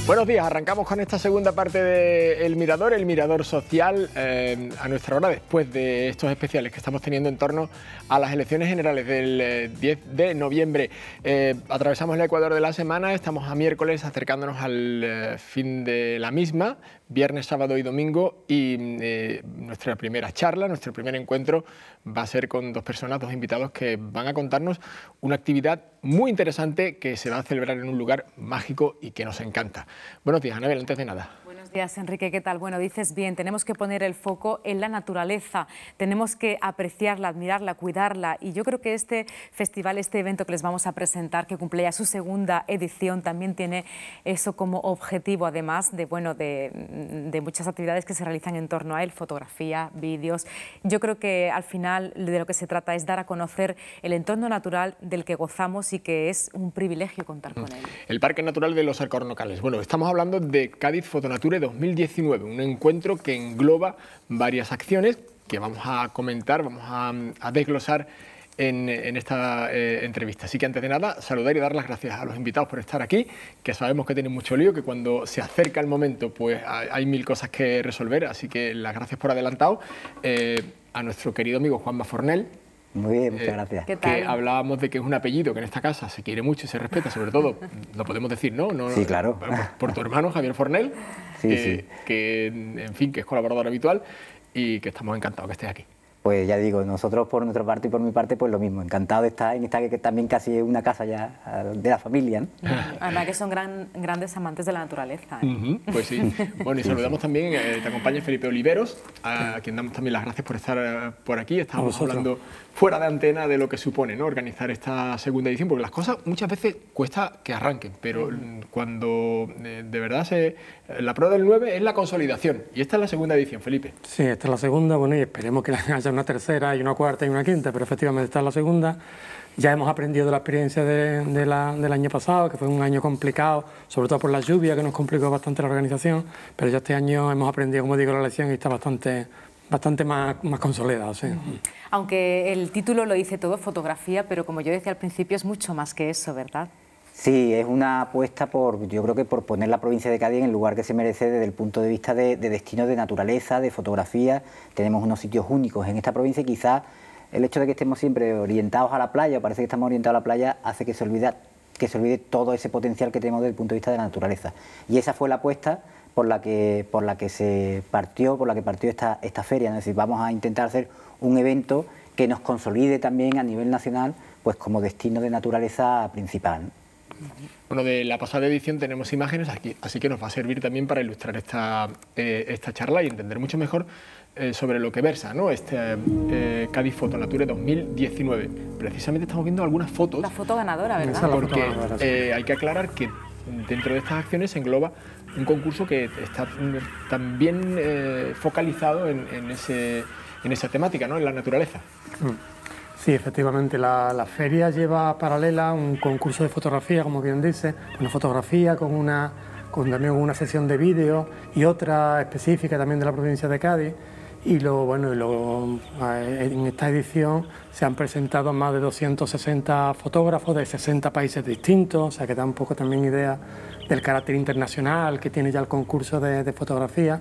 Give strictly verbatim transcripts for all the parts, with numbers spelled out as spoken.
Buenos días, arrancamos con esta segunda parte de El Mirador, el Mirador Social, eh, a nuestra hora después de estos especiales que estamos teniendo en torno a las elecciones generales del eh, diez de noviembre. Eh, atravesamos el Ecuador de la semana, estamos a miércoles acercándonos al eh, fin de la misma, viernes, sábado y domingo, y eh, nuestra primera charla, nuestro primer encuentro va a ser con dos personas, dos invitados que van a contarnos una actividad muy interesante que se va a celebrar en un lugar mágico y que nos encanta. Buenos días, Anabel, antes de nada. Buenos días, Enrique, ¿qué tal? Bueno, dices bien, tenemos que poner el foco en la naturaleza, tenemos que apreciarla, admirarla, cuidarla, y yo creo que este festival, este evento que les vamos a presentar, que cumple ya su segunda edición, también tiene eso como objetivo, además de, bueno, de, de muchas actividades que se realizan en torno a él, fotografía, vídeos. Yo creo que al final de lo que se trata es dar a conocer el entorno natural del que gozamos y que es un privilegio contar con él. El Parque Natural de los Alcornocales. Bueno, estamos hablando de Cádiz Fotonature dos mil diecinueve, un encuentro que engloba varias acciones que vamos a comentar, vamos a, a desglosar en, en esta eh, entrevista. Así que antes de nada, saludar y dar las gracias a los invitados por estar aquí, que sabemos que tienen mucho lío, que cuando se acerca el momento pues hay, hay mil cosas que resolver, así que las gracias por adelantado. Eh, a nuestro querido amigo Juanma Fornell. Muy bien, muchas gracias. ¿Qué tal? Que hablábamos de que es un apellido que en esta casa se quiere mucho y se respeta, sobre todo, lo podemos decir, ¿no? no sí, claro. Por, por tu hermano, Javier Fornell, sí, que, sí. que, en fin, que es colaborador habitual y que estamos encantados que estés aquí. Pues ya digo, nosotros por nuestra parte y por mi parte, pues lo mismo. Encantado de estar en esta que también casi es una casa ya de la familia, ¿no? Además que son gran, grandes amantes de la naturaleza, ¿eh? Uh-huh, pues sí. Bueno, y saludamos también, eh, te acompaña Felipe Oliveros, a quien damos también las gracias por estar uh, por aquí. Estamos hablando fuera de antena de lo que supone, ¿no?, organizar esta segunda edición, porque las cosas muchas veces cuesta que arranquen, pero uh-huh. cuando eh, de verdad se... La prueba del nueve es la consolidación, y esta es la segunda edición, Felipe. Sí, esta es la segunda, bueno, y esperemos que haya una tercera y una cuarta y una quinta, pero efectivamente esta es la segunda. Ya hemos aprendido de la experiencia de, de la, del año pasado, que fue un año complicado, sobre todo por la lluvia, que nos complicó bastante la organización, pero ya este año hemos aprendido, como digo, la lección y está bastante, bastante más, más consolidado, sí. Aunque el título lo dice todo, fotografía, pero como yo decía al principio, es mucho más que eso, ¿verdad? Sí, es una apuesta por, yo creo que por poner la provincia de Cádiz en el lugar que se merece desde el punto de vista de, de destinos de naturaleza, de fotografía. Tenemos unos sitios únicos en esta provincia y quizás el hecho de que estemos siempre orientados a la playa, o parece que estamos orientados a la playa, hace que se olvide, que se olvide todo ese potencial que tenemos desde el punto de vista de la naturaleza. Y esa fue la apuesta por la que, por la que se partió, por la que partió esta, esta feria. Es decir, vamos a intentar hacer un evento que nos consolide también a nivel nacional, pues como destino de naturaleza principal, ¿no? Bueno, de la pasada edición tenemos imágenes aquí, así que nos va a servir también para ilustrar esta, eh, esta charla y entender mucho mejor eh, sobre lo que versa, ¿no?, este eh, Cádiz Fotonature dos mil diecinueve. Precisamente estamos viendo algunas fotos. La foto ganadora, ¿verdad? Porque eh, hay que aclarar que dentro de estas acciones se engloba un concurso que está también eh, focalizado en, en, ese, en esa temática, ¿no?, en la naturaleza. Mm. Sí, efectivamente, la, la feria lleva paralela un concurso de fotografía, como bien dice, una fotografía con una, con también una sesión de vídeo y otra específica también de la provincia de Cádiz. Y lo, bueno, y lo, en esta edición se han presentado más de doscientos sesenta fotógrafos de sesenta países distintos, o sea que da un poco también idea del carácter internacional que tiene ya el concurso de, de fotografía.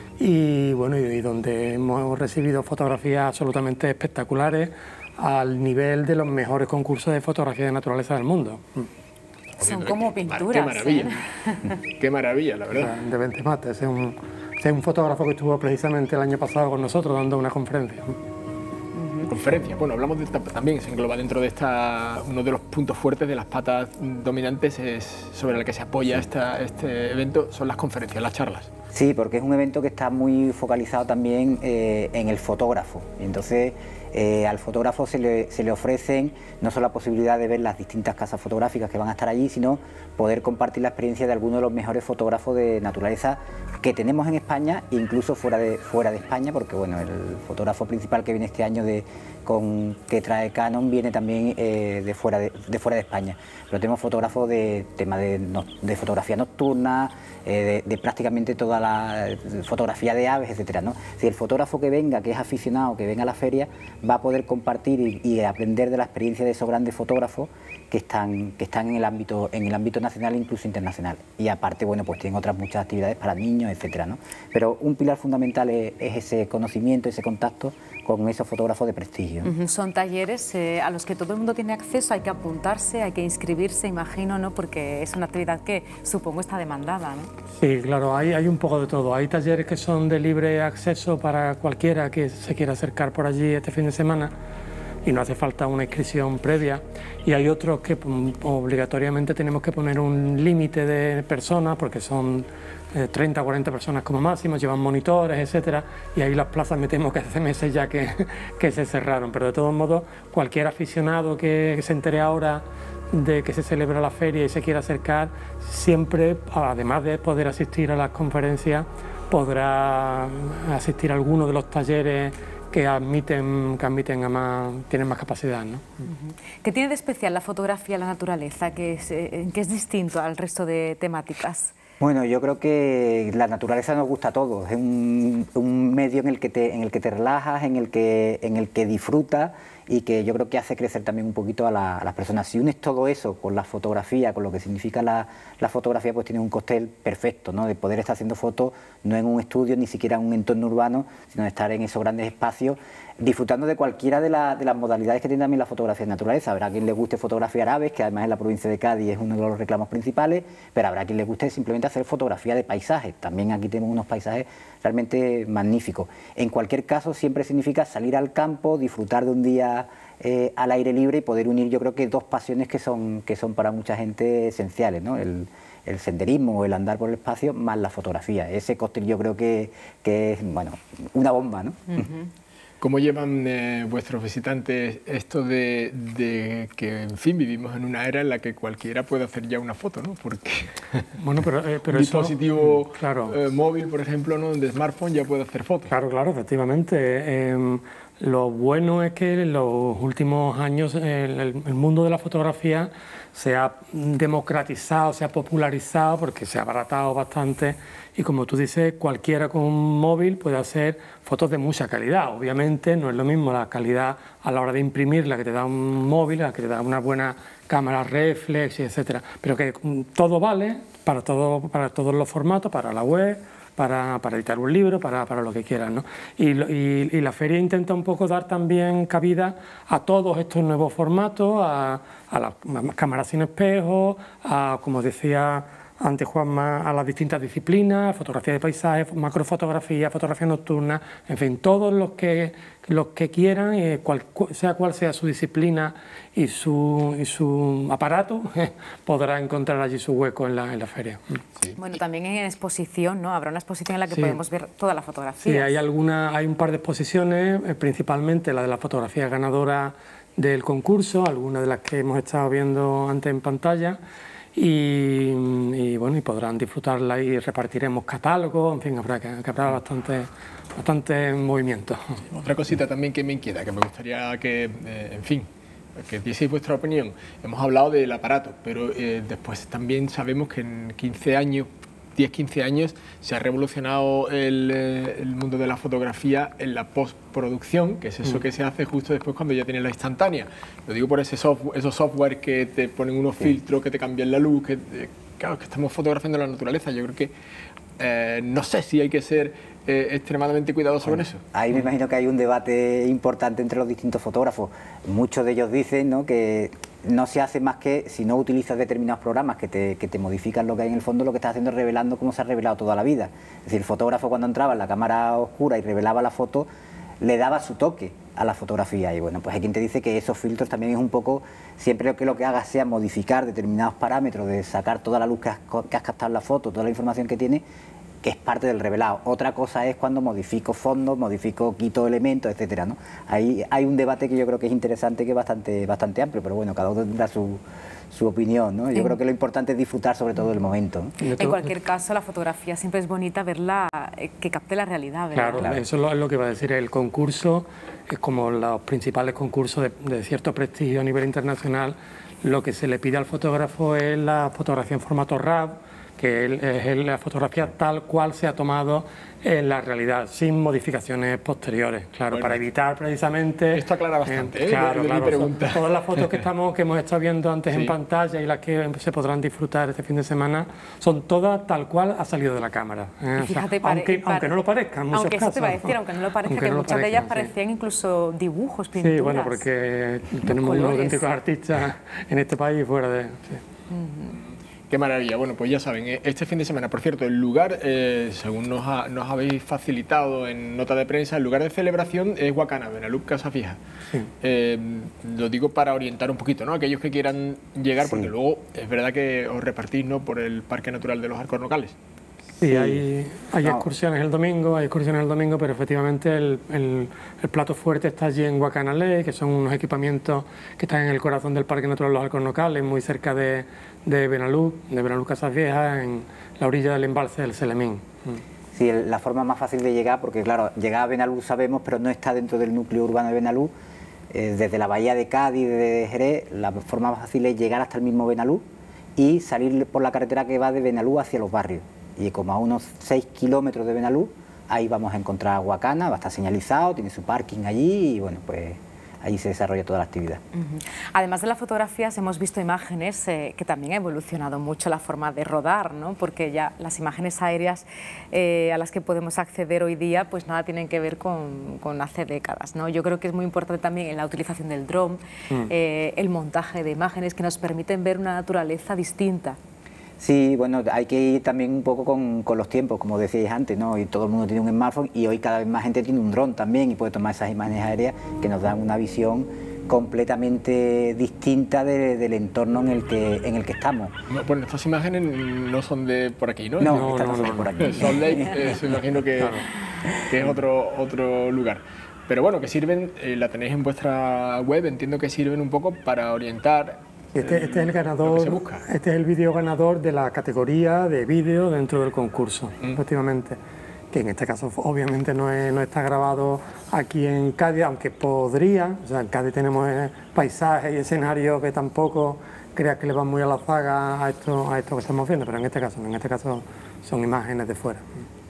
Y bueno, y, y donde hemos recibido fotografías absolutamente espectaculares, al nivel de los mejores concursos de fotografía de naturaleza del mundo. Son como pinturas. Qué maravilla, ¿eh? Qué maravilla, la verdad. De Bentemate, ese es, un, ese es un fotógrafo que estuvo precisamente el año pasado con nosotros dando una conferencia. Conferencia, bueno, hablamos de esta, también se engloba dentro de esta, uno de los puntos fuertes de las patas dominantes es sobre el que se apoya esta, este evento, son las conferencias, las charlas. Sí, porque es un evento que está muy focalizado también eh, en el fotógrafo, y entonces eh, al fotógrafo se le, se le ofrecen no solo la posibilidad de ver las distintas casas fotográficas que van a estar allí, sino poder compartir la experiencia de algunos de los mejores fotógrafos de naturaleza que tenemos en España e incluso fuera de, fuera de España, porque bueno, el fotógrafo principal que viene este año de, con, que trae Canon viene también eh, de, fuera de, de fuera de España. Pero tenemos fotógrafos de tema de, de fotografía nocturna, eh, de, de prácticamente toda la fotografía de aves, etcétera, ¿no? Si el fotógrafo que venga, que es aficionado, que venga a la feria, va a poder compartir y, y aprender de la experiencia de esos grandes fotógrafos que están, que están en el ámbito, en el ámbito nacional e incluso internacional. Y aparte, bueno, pues tienen otras muchas actividades para niños, etcétera, ¿no? Pero un pilar fundamental es, es ese conocimiento, ese contacto con esos fotógrafos de prestigio. Uh-huh. Son talleres eh, a los que todo el mundo tiene acceso, hay que apuntarse, hay que inscribirse, imagino, ¿no? Porque es una actividad que supongo está demandada, ¿no? Sí, claro, hay, hay un poco de todo. Hay talleres que son de libre acceso para cualquiera que se quiera acercar por allí este fin de semana y no hace falta una inscripción previa, y hay otros que obligatoriamente tenemos que poner un límite de personas porque son eh, treinta o cuarenta personas como máximo, llevan monitores, etcétera, y ahí las plazas me temo que hace meses ya que, que se cerraron, pero de todos modos cualquier aficionado que se entere ahora de que se celebra la feria y se quiera acercar, siempre, además de poder asistir a las conferencias, podrá asistir a alguno de los talleres que admiten, que admiten a más, tienen más capacidad, ¿no? Uh-huh. ¿Qué tiene de especial la fotografía, la naturaleza, que es, eh, que es distinto al resto de temáticas? Bueno, yo creo que la naturaleza nos gusta a todos, es un, un medio en el que te, en el que te relajas, en el que, en el que disfrutas y que yo creo que hace crecer también un poquito a, la, a las personas. Si unes todo eso con la fotografía, con lo que significa la, la fotografía, pues tienes un cóctel perfecto, ¿no? De poder estar haciendo fotos no en un estudio, ni siquiera en un entorno urbano, sino de estar en esos grandes espacios, disfrutando de cualquiera de, la, de las modalidades que tiene también la fotografía de naturaleza. Habrá quien le guste fotografiar aves, que además en la provincia de Cádiz es uno de los reclamos principales, pero habrá quien le guste simplemente hacer fotografía de paisajes. También aquí tenemos unos paisajes realmente magníficos. En cualquier caso, siempre significa salir al campo, disfrutar de un día eh, al aire libre y poder unir, yo creo que dos pasiones que son, que son para mucha gente esenciales, ¿no? El, el senderismo o el andar por el espacio más la fotografía. Ese cóctel yo creo que, que es, bueno, una bomba, ¿no? Uh-huh. ¿Cómo llevan eh, vuestros visitantes esto de, de que, en fin, vivimos en una era en la que cualquiera puede hacer ya una foto, ¿no? Porque bueno, pero, eh, pero un eso, dispositivo claro. eh, móvil, por ejemplo, ¿no? De smartphone ya puede hacer fotos. Claro, claro, efectivamente. Eh, lo bueno es que en los últimos años eh, el, el mundo de la fotografía se ha democratizado, se ha popularizado porque se ha abaratado bastante y, como tú dices, cualquiera con un móvil puede hacer fotos de mucha calidad. Obviamente no es lo mismo la calidad a la hora de imprimir la que te da un móvil, la que te da una buena cámara reflex, etcétera, pero que todo vale para, todo, para todos los formatos, para la web, Para, para editar un libro, para, para lo que quieran, ¿no? Y, y, y la feria intenta un poco dar también cabida a todos estos nuevos formatos, a, a las cámaras sin espejo, a, como decía antes Juanma, a las distintas disciplinas, fotografía de paisajes, macrofotografía, fotografía nocturna, en fin, todos los que, los que quieran, eh, cual, sea cual sea su disciplina y su, y su aparato, eh, podrá encontrar allí su hueco en la, en la feria. Sí. Bueno, también en exposición, ¿no? Habrá una exposición en la que sí. podemos ver toda la fotografía. Sí, hay, alguna, hay un par de exposiciones, eh, principalmente la de la fotografía ganadora del concurso, algunas de las que hemos estado viendo antes en pantalla, y, y bueno, y podrán disfrutarla y repartiremos catálogos, en fin, habrá, que, que habrá bastante, bastante movimiento. Otra cosita también que me inquieta, que me gustaría que, eh, en fin, que dieseis vuestra opinión. Hemos hablado del aparato, pero eh, después también sabemos que en quince años, diez a quince años, se ha revolucionado el, eh, el mundo de la fotografía en la postproducción, que es eso mm. que se hace justo después cuando ya tienes la instantánea. Lo digo por ese software, esos software que te ponen unos sí. filtros, que te cambian la luz, que, eh, claro, que estamos fotografiando la naturaleza. Yo creo que eh, no sé si hay que ser eh, extremadamente cuidadoso bueno, con eso. Ahí me imagino que hay un debate importante entre los distintos fotógrafos. Muchos de ellos dicen, ¿no?, que no se hace más que, si no utilizas determinados programas que te, que te modifican lo que hay en el fondo, lo que estás haciendo es revelando cómo se ha revelado toda la vida. Es decir, el fotógrafo, cuando entraba en la cámara oscura y revelaba la foto, le daba su toque a la fotografía. Y bueno, pues hay quien te dice que esos filtros también es un poco, siempre que lo que hagas sea modificar determinados parámetros, de sacar toda la luz que has, que has captado en la foto, toda la información que tiene, que es parte del revelado. Otra cosa es cuando modifico fondos, modifico, quito elementos, etcétera, ¿no? Ahí hay un debate que yo creo que es interesante, que es bastante, bastante amplio, pero bueno, cada uno tendrá su, su opinión, ¿no? Yo sí. creo que lo importante es disfrutar sobre todo del momento, ¿no? En cualquier caso, la fotografía siempre es bonita verla, eh, que capte la realidad, ¿verdad? Claro, claro, eso es lo, es lo que iba a decir. El concurso es como los principales concursos de, de cierto prestigio a nivel internacional. Lo que se le pide al fotógrafo es la fotografía en formato RAW, que es la fotografía tal cual se ha tomado en la realidad, sin modificaciones posteriores, claro, bueno, para evitar precisamente... Esto aclara bastante, eh, ¿eh? Claro, de, de claro, mi pregunta. Todas las fotos que, estamos, que hemos estado viendo antes sí. en pantalla y las que se podrán disfrutar este fin de semana, son todas tal cual ha salido de la cámara. ¿eh? O sea, aunque, aunque no lo parezca, en muchos aunque casos. Eso te va a decir, aunque no lo parezca, aunque que no muchas parezca, de ellas sí. parecían incluso dibujos, pinturas. Sí, bueno, porque tenemos unos auténticos artistas en este país y fuera de... Sí. Uh-huh. Qué maravilla. Bueno, pues ya saben, este fin de semana, por cierto, el lugar, eh, según nos, ha, nos habéis facilitado en nota de prensa, el lugar de celebración es Guacana, Benalús, Casa Fija. Sí. Eh, lo digo para orientar un poquito, ¿no? Aquellos que quieran llegar, sí. porque luego es verdad que os repartís, ¿no?, por el Parque Natural de los Alcornocales. Sí, hay, hay no. excursiones el domingo, hay excursiones el domingo, pero efectivamente el, el, el plato fuerte está allí en Guacanalé, que son unos equipamientos que están en el corazón del Parque Natural de los Alcornocales, muy cerca de, de Benalús, de Benalús Casas Viejas, en la orilla del embalse del Selemín. Sí, la forma más fácil de llegar, porque claro, llegar a Benalús sabemos, pero no está dentro del núcleo urbano de Benalús, eh, desde la bahía de Cádiz, de Jerez, la forma más fácil es llegar hasta el mismo Benalús y salir por la carretera que va de Benalús hacia los barrios. Y como a unos seis kilómetros de Benalús, ahí vamos a encontrar Guacana, va a estar señalizado, tiene su parking allí y bueno, pues allí se desarrolla toda la actividad. Uh-huh. Además de las fotografías, hemos visto imágenes eh, que también ha evolucionado mucho la forma de rodar, ¿no? Porque ya las imágenes aéreas eh, a las que podemos acceder hoy día, pues nada tienen que ver con, con hace décadas, ¿no? Yo creo que es muy importante también en la utilización del dron, uh-huh. eh, el montaje de imágenes que nos permiten ver una naturaleza distinta. Sí, bueno, hay que ir también un poco con, con los tiempos, como decíais antes, ¿no? Y todo el mundo tiene un smartphone y hoy cada vez más gente tiene un dron también y puede tomar esas imágenes aéreas que nos dan una visión completamente distinta de, del entorno en el que en el que estamos. No, bueno, estas imágenes no son de por aquí, ¿no? No, no, estas no, no son no, de por aquí. Salt Lake, eh, se imagino que, claro. que es otro, otro lugar. Pero bueno, que sirven, eh, la tenéis en vuestra web, entiendo que sirven un poco para orientar. Este, este es el ganador, este es el vídeo ganador de la categoría de vídeo dentro del concurso, mm. efectivamente, que en este caso obviamente no, es, no está grabado aquí en Cádiz, aunque podría, o sea, en Cádiz tenemos paisajes y escenarios que tampoco creas que le van muy a la zaga a esto, a esto que estamos viendo, pero en este caso, en este caso son imágenes de fuera.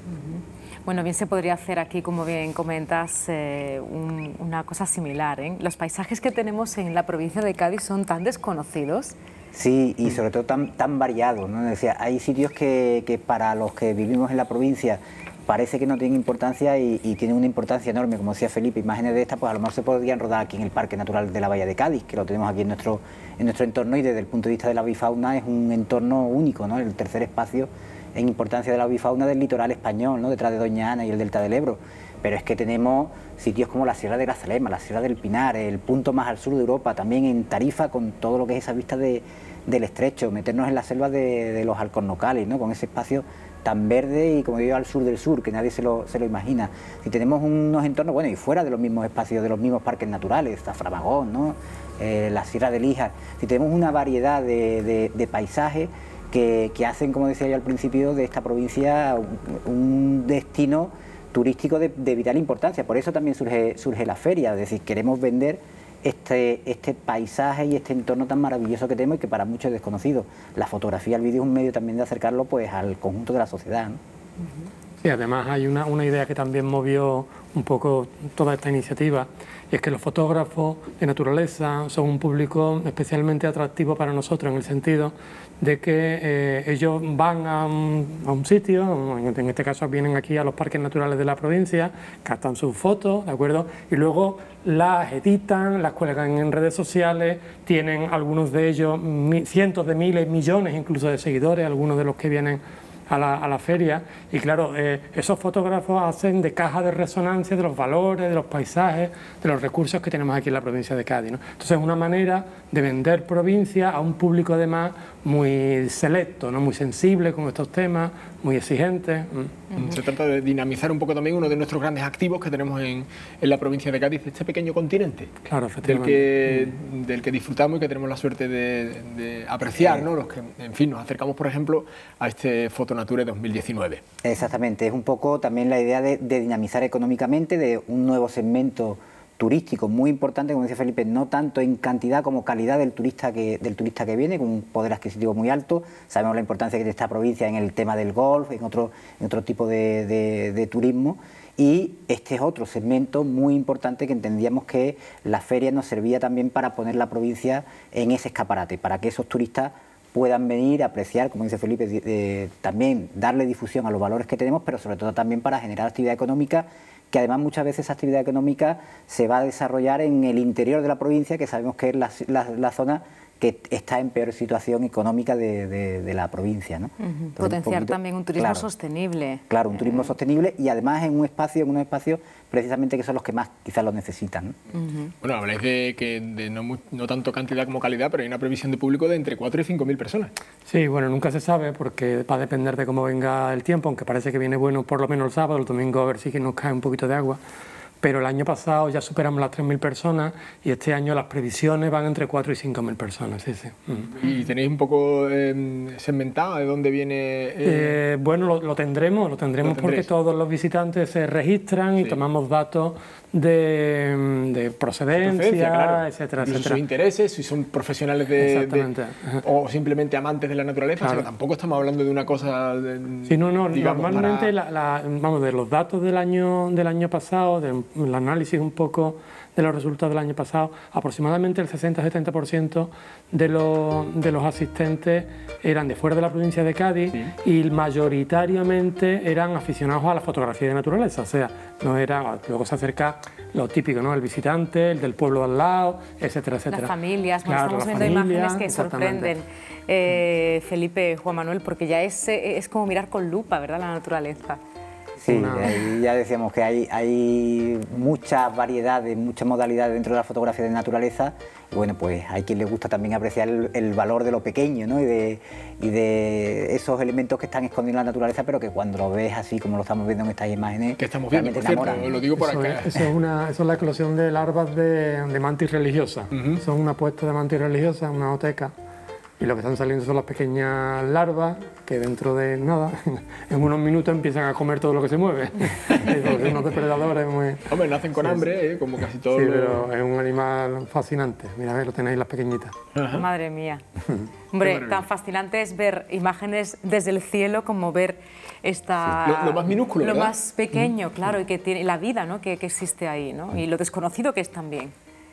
Bueno, bien se podría hacer aquí, como bien comentas, eh, un, una cosa similar, ¿eh? Los paisajes que tenemos en la provincia de Cádiz son tan desconocidos. Sí, y sobre todo tan, tan variados, ¿no? Decía, hay sitios que, que para los que vivimos en la provincia parece que no tienen importancia y, y tienen una importancia enorme, como decía Felipe, imágenes de estas pues a lo mejor se podrían rodar aquí en el Parque Natural de la Bahía de Cádiz, que lo tenemos aquí en nuestro, en nuestro entorno y desde el punto de vista de la avifauna es un entorno único, ¿no? El tercer espacio en importancia de la avifauna del litoral español, ¿no? Detrás de Doña Ana y el delta del Ebro, pero es que tenemos sitios como la Sierra de Grazalema, la Sierra del Pinar, el punto más al sur de Europa, también en Tarifa con todo lo que es esa vista de, del estrecho, meternos en la selva de, de los Alcornocales, ¿no? Con ese espacio tan verde y como digo al sur del sur, que nadie se lo, se lo imagina. Si tenemos unos entornos, bueno, y fuera de los mismos espacios, de los mismos parques naturales, Zaframagón, ¿no? Eh, la Sierra de Líjar, si tenemos una variedad de, de, de paisajes que, que hacen, como decía yo al principio, de esta provincia un, un destino turístico de, de vital importancia. Por eso también surge, surge la feria, es decir, queremos vender Este, este paisaje y este entorno tan maravilloso que tenemos y que para muchos es desconocido. La fotografía, el vídeo es un medio también de acercarlo pues al conjunto de la sociedad, ¿no? Sí, además hay una, una idea que también movió un poco toda esta iniciativa, y es que los fotógrafos de naturaleza son un público especialmente atractivo para nosotros en el sentido de que eh, ellos van a un, a un sitio, en este caso vienen aquí a los parques naturales de la provincia, captan sus fotos, ¿de acuerdo? Y luego las editan, las cuelgan en redes sociales, tienen algunos de ellos mi, cientos de miles, millones incluso de seguidores, algunos de los que vienen a la, a la feria y claro, eh, esos fotógrafos hacen de caja de resonancia de los valores, de los paisajes, de los recursos que tenemos aquí en la provincia de Cádiz, ¿no? Entonces es una manera de vender provincia a un público además muy selecto, ¿no? Muy sensible con estos temas, muy exigente. Uh-huh. Se trata de dinamizar un poco también uno de nuestros grandes activos que tenemos en, en la provincia de Cádiz, este pequeño continente, claro, del, que, uh-huh. del que disfrutamos y que tenemos la suerte de, de apreciar, ¿no? Los que, en fin, nos acercamos, por ejemplo, a este Fotonature dos mil diecinueve. Exactamente, es un poco también la idea de, de dinamizar económicamente, de un nuevo segmento turístico muy importante, como dice Felipe, no tanto en cantidad como calidad del turista que, del turista que viene, con un poder adquisitivo muy alto. Sabemos la importancia que tiene esta provincia en el tema del golf, en otro, en otro tipo de, de, de turismo, y este es otro segmento muy importante que entendíamos que la feria nos servía también para poner la provincia en ese escaparate, para que esos turistas puedan venir a apreciar, como dice Felipe, de, de, también darle difusión a los valores que tenemos, pero sobre todo también para generar actividad económica, que además muchas veces esa actividad económica se va a desarrollar en el interior de la provincia, que sabemos que es la, la, la zona que está en peor situación económica de, de, de la provincia, ¿no? Uh-huh. Entonces, Potenciar poquito, también un turismo claro, sostenible. Claro, un turismo eh... sostenible y además en un espacio, en unos espacios precisamente que son los que más quizás lo necesitan, ¿no? Uh-huh. Bueno, habláis de que de no, no tanto cantidad como calidad, pero hay una previsión de público de entre cuatro y cinco mil personas. Sí, bueno, nunca se sabe porque va a depender de cómo venga el tiempo, aunque parece que viene bueno por lo menos el sábado, el domingo a ver si nos cae un poquito de agua. Pero el año pasado ya superamos las tres mil personas y este año las previsiones van entre cuatro y cinco mil personas. Sí, sí. Mm. ¿Y tenéis un poco eh, segmentado de dónde viene? Eh... Eh, bueno, lo, lo tendremos, lo tendremos ¿Lo porque todos los visitantes se registran y sí. tomamos datos de, de procedencia, claro. etcétera, etcétera. Sus intereses, si son profesionales de, de o simplemente amantes de la naturaleza, claro. O sea, tampoco estamos hablando de una cosa de, sí, no, no, digamos, normalmente para... la, la, vamos, de los datos del año, del año pasado, del análisis un poco de los resultados del año pasado, aproximadamente el sesenta a setenta por ciento de los, de los asistentes eran de fuera de la provincia de Cádiz, sí. Y mayoritariamente eran aficionados a la fotografía de naturaleza, o sea, no era, luego se acerca lo típico, ¿no? El visitante, el del pueblo al lado, etcétera, etcétera. Las familias, bueno, claro, estamos viendo familia, imágenes que sorprenden, eh, Felipe, Juan Manuel, porque ya es, es como mirar con lupa, ¿verdad?, la naturaleza. Sí, una... ahí ya decíamos que hay, hay muchas variedades, muchas modalidades dentro de la fotografía de naturaleza. Y bueno, pues hay quien le gusta también apreciar el, el valor de lo pequeño, ¿no? Y de, y de esos elementos que están escondidos en la naturaleza, pero que cuando lo ves así como lo estamos viendo en estas imágenes, que estamos viendo, por cierto, lo digo por eso acá. Es, eso, es una, eso es la eclosión de larvas de, de mantis religiosa. Uh-huh. Son una puesta de mantis religiosa, una oteca. Y lo que están saliendo son las pequeñas larvas que dentro de nada, en unos minutos empiezan a comer todo lo que se mueve. Son unos depredadores muy... Hombre, nacen con sí, hambre, ¿eh? Como casi todos. Sí, los... pero es un animal fascinante. Mira, a ver, lo tenéis las pequeñitas. Ajá. Madre mía. Hombre, tan fascinante es ver imágenes desde el cielo como ver esta... Sí. Lo, lo más minúsculo, Lo ¿verdad? más pequeño, claro, y que tiene la vida, ¿no?, que, que existe ahí, ¿no? Y lo desconocido que es también.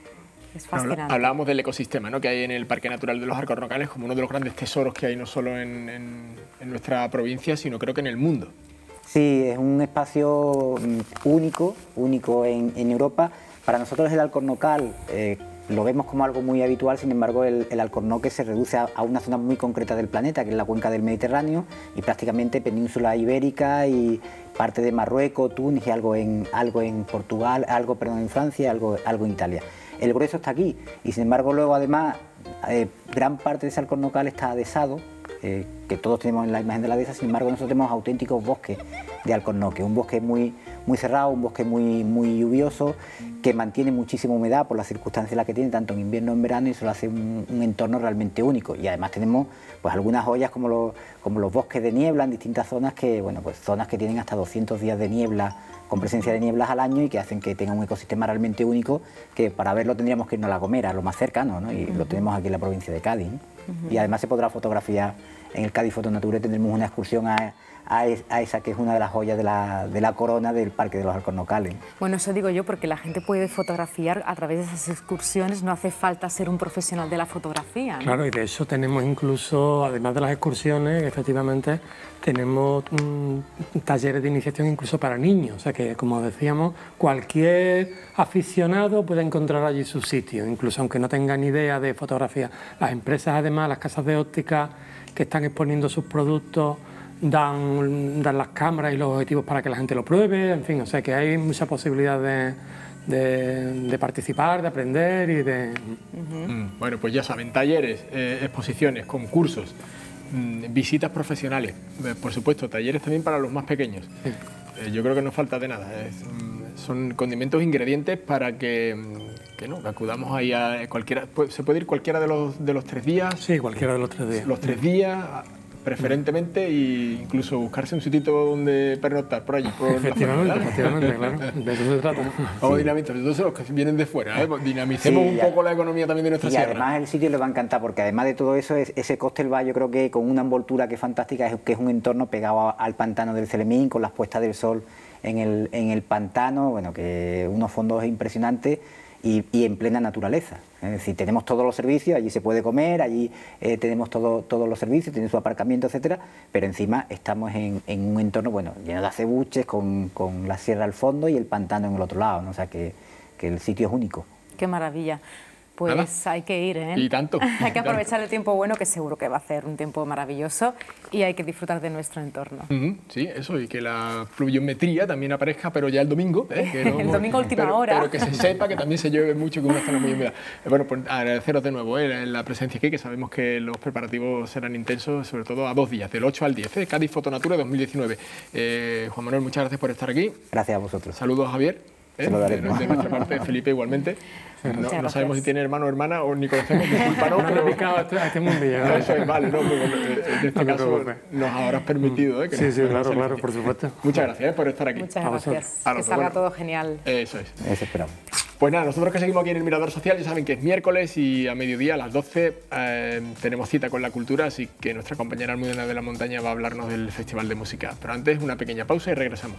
Es fascinante. Hablábamos del ecosistema, ¿no?, que hay en el Parque Natural de los Alcornocales como uno de los grandes tesoros que hay no solo en, en, en nuestra provincia, sino creo que en el mundo. Sí, es un espacio único, único en, en Europa. Para nosotros el Alcornocal eh, lo vemos como algo muy habitual, sin embargo el, el Alcornoque se reduce a, a una zona muy concreta del planeta, que es la cuenca del Mediterráneo y prácticamente península ibérica y parte de Marruecos, Túnez y algo en, algo en Portugal, algo perdón, en Francia, algo, algo en Italia. El grueso está aquí y sin embargo luego además eh, gran parte de ese Alcornocal está adhesado, eh, que todos tenemos en la imagen de la dehesa, sin embargo nosotros tenemos auténticos bosques de alcornoque, un bosque muy, muy cerrado, un bosque muy, muy lluvioso, que mantiene muchísima humedad por las circunstancias en las que tiene, tanto en invierno como en verano, y eso lo hace un, un entorno realmente único. Y además tenemos pues algunas joyas como los, como los bosques de niebla en distintas zonas, que bueno, pues zonas que tienen hasta doscientos días de niebla, con presencia de nieblas al año y que hacen que tenga un ecosistema realmente único, que para verlo tendríamos que irnos a La Gomera, lo más cercano, ¿no? Y uh-huh. lo tenemos aquí en la provincia de Cádiz, ¿no? Uh-huh. Y además se podrá fotografiar en el Cádiz Fotonature, tendremos una excursión a, a, a esa que es una de las joyas de la, de la corona del Parque de los Alcornocales. Bueno, eso digo yo porque la gente puede fotografiar a través de esas excursiones, no hace falta ser un profesional de la fotografía, ¿no? Claro, y de eso tenemos incluso, además de las excursiones, efectivamente, tenemos mm, talleres de iniciación incluso para niños, o sea que, como decíamos, cualquier aficionado puede encontrar allí su sitio, incluso aunque no tenga ni idea de fotografía. Las empresas, además, las casas de óptica que están exponiendo sus productos dan, dan las cámaras y los objetivos para que la gente lo pruebe, en fin, o sea que hay mucha posibilidad de, de, de participar, de aprender y de... Uh-huh. Bueno, pues ya saben, talleres, eh, exposiciones, concursos, mmm, visitas profesionales, eh, por supuesto, talleres también para los más pequeños. Sí. Eh, yo creo que no falta de nada, es, mm, son condimentos, ingredientes para que, que, no, que acudamos ahí a cualquiera, se puede ir cualquiera de los, de los tres días. Sí, cualquiera de los tres días. Los tres días... preferentemente, e incluso buscarse un sitito donde pernoctar por allí. Por efectivamente, efectivamente, claro, de eso se trata. Vamos dinamizando, entonces los que vienen de fuera, ¿eh? Dinamicemos sí, un poco la economía también de nuestra y sierra. Y además el sitio les va a encantar, porque además de todo eso, es, ese cóctel va, yo creo que con una envoltura que es fantástica, es, que es un entorno pegado al pantano del Celemín, con las puestas del sol en el, en el pantano, bueno, que unos fondos impresionantes. Y, y en plena naturaleza, es decir, tenemos todos los servicios, allí se puede comer, allí eh, tenemos todo, todos los servicios, tiene su aparcamiento, etcétera, pero encima estamos en, en un entorno, bueno, lleno de acebuches, con, con la sierra al fondo y el pantano en el otro lado, ¿no? O sea que, que el sitio es único. Qué maravilla. Pues ¿nada? Hay que ir, ¿eh? Y tanto. Hay que aprovechar el tiempo bueno, que seguro que va a ser un tiempo maravilloso, y hay que disfrutar de nuestro entorno. Uh-huh, sí, eso, y que la pluviometría también aparezca, pero ya el domingo. ¿eh? Que no, el domingo última pero, hora. Pero que se sepa que también se llueve mucho, que es una zona muy húmeda. Bueno, pues agradeceros de nuevo ¿eh? la presencia aquí, que sabemos que los preparativos serán intensos, sobre todo a dos días, del ocho al diez, ¿eh? Cádiz Fotonatura dos mil diecinueve. Eh, Juan Manuel, muchas gracias por estar aquí. Gracias a vosotros. Saludos a Javier. ¿Eh? Se lo daré. De, de nuestra parte, Felipe igualmente. No, no sabemos si tiene hermano o hermana o ni conocemos, disculpa, no, pero... a este mundillo, ¿no? Eso es, vale, no, pero en este no caso nos habrás permitido, ¿eh? Que sí, nos, sí, claro, claro, por supuesto. Muchas gracias ¿eh? por estar aquí. Muchas gracias, a que salga bueno, todo genial. Eso es. Eso esperamos. Pues nada, nosotros que seguimos aquí en el Mirador Social, ya saben que es miércoles y a mediodía, a las doce, eh, tenemos cita con la cultura, así que nuestra compañera Almudena de la Montaña va a hablarnos del Festival de Música. Pero antes, una pequeña pausa y regresamos.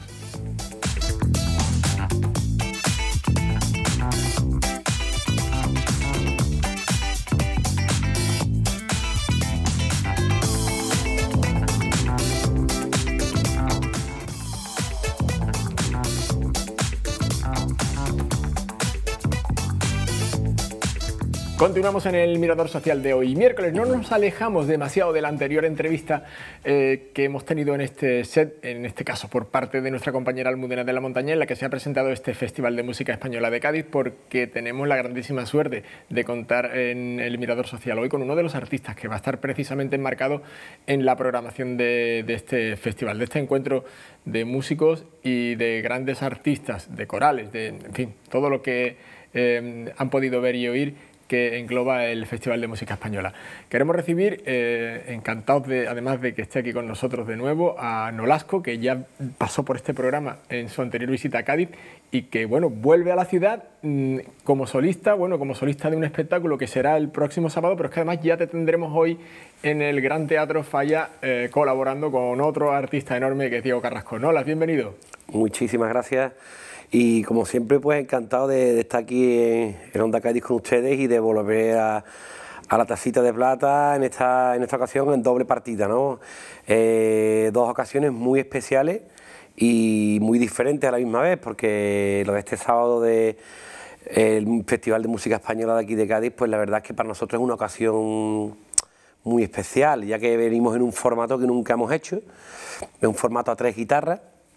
Continuamos en el Mirador Social de hoy. Miércoles, no nos alejamos demasiado de la anterior entrevista eh, que hemos tenido en este set, en este caso por parte de nuestra compañera Almudena de la Montaña, en la que se ha presentado este Festival de Música Española de Cádiz, porque tenemos la grandísima suerte de contar en el Mirador Social hoy con uno de los artistas que va a estar precisamente enmarcado en la programación de, de este festival, de este encuentro de músicos y de grandes artistas, de corales, de, en fin, todo lo que eh, han podido ver y oír que engloba el Festival de Música Española. Queremos recibir, eh, encantados de, además de que esté aquí con nosotros de nuevo, a Nolasco, que ya pasó por este programa en su anterior visita a Cádiz y que, bueno, vuelve a la ciudad mmm, como solista, bueno, como solista de un espectáculo que será el próximo sábado, pero es que además ya te tendremos hoy en el Gran Teatro Falla eh, colaborando con otro artista enorme que es Diego Carrasco. Nolas, bienvenido. Muchísimas gracias. Y como siempre, pues encantado de, de estar aquí en, en Onda Cádiz con ustedes y de volver a, a la tacita de plata en esta, en esta ocasión en doble partida, ¿no? Eh, dos ocasiones muy especiales y muy diferentes a la misma vez, porque lo de este sábado de el Festival de Música Española de aquí de Cádiz, pues la verdad es que para nosotros es una ocasión muy especial, ya que venimos en un formato que nunca hemos hecho, es un formato a tres guitarras,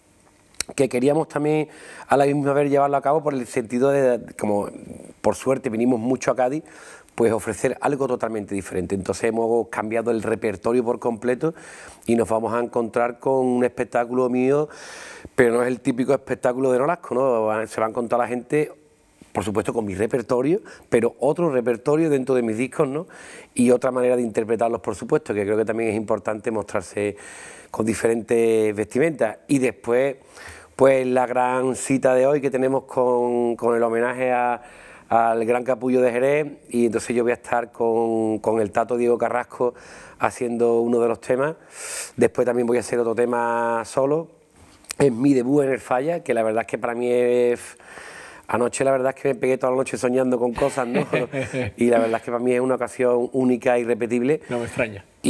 que queríamos también a la misma vez llevarlo a cabo por el sentido de, como por suerte vinimos mucho a Cádiz, pues ofrecer algo totalmente diferente. Entonces hemos cambiado el repertorio por completo y nos vamos a encontrar con un espectáculo mío, pero no es el típico espectáculo de Nolasco, ¿no? Se va a encontrar la gente, por supuesto con mi repertorio, pero otro repertorio dentro de mis discos, ¿no? Y otra manera de interpretarlos, por supuesto, que creo que también es importante mostrarse con diferentes vestimentas. Y después, pues la gran cita de hoy que tenemos con, con el homenaje a, al Gran Capullo de Jerez, y entonces yo voy a estar con, con el Tato Diego Carrasco haciendo uno de los temas. Después también voy a hacer otro tema solo, es mi debut en el Falla, que la verdad es que para mí es... Anoche la verdad es que me pegué toda la noche soñando con cosas, ¿no? Y la verdad es que para mí es una ocasión única e irrepetible. No me extraña. Y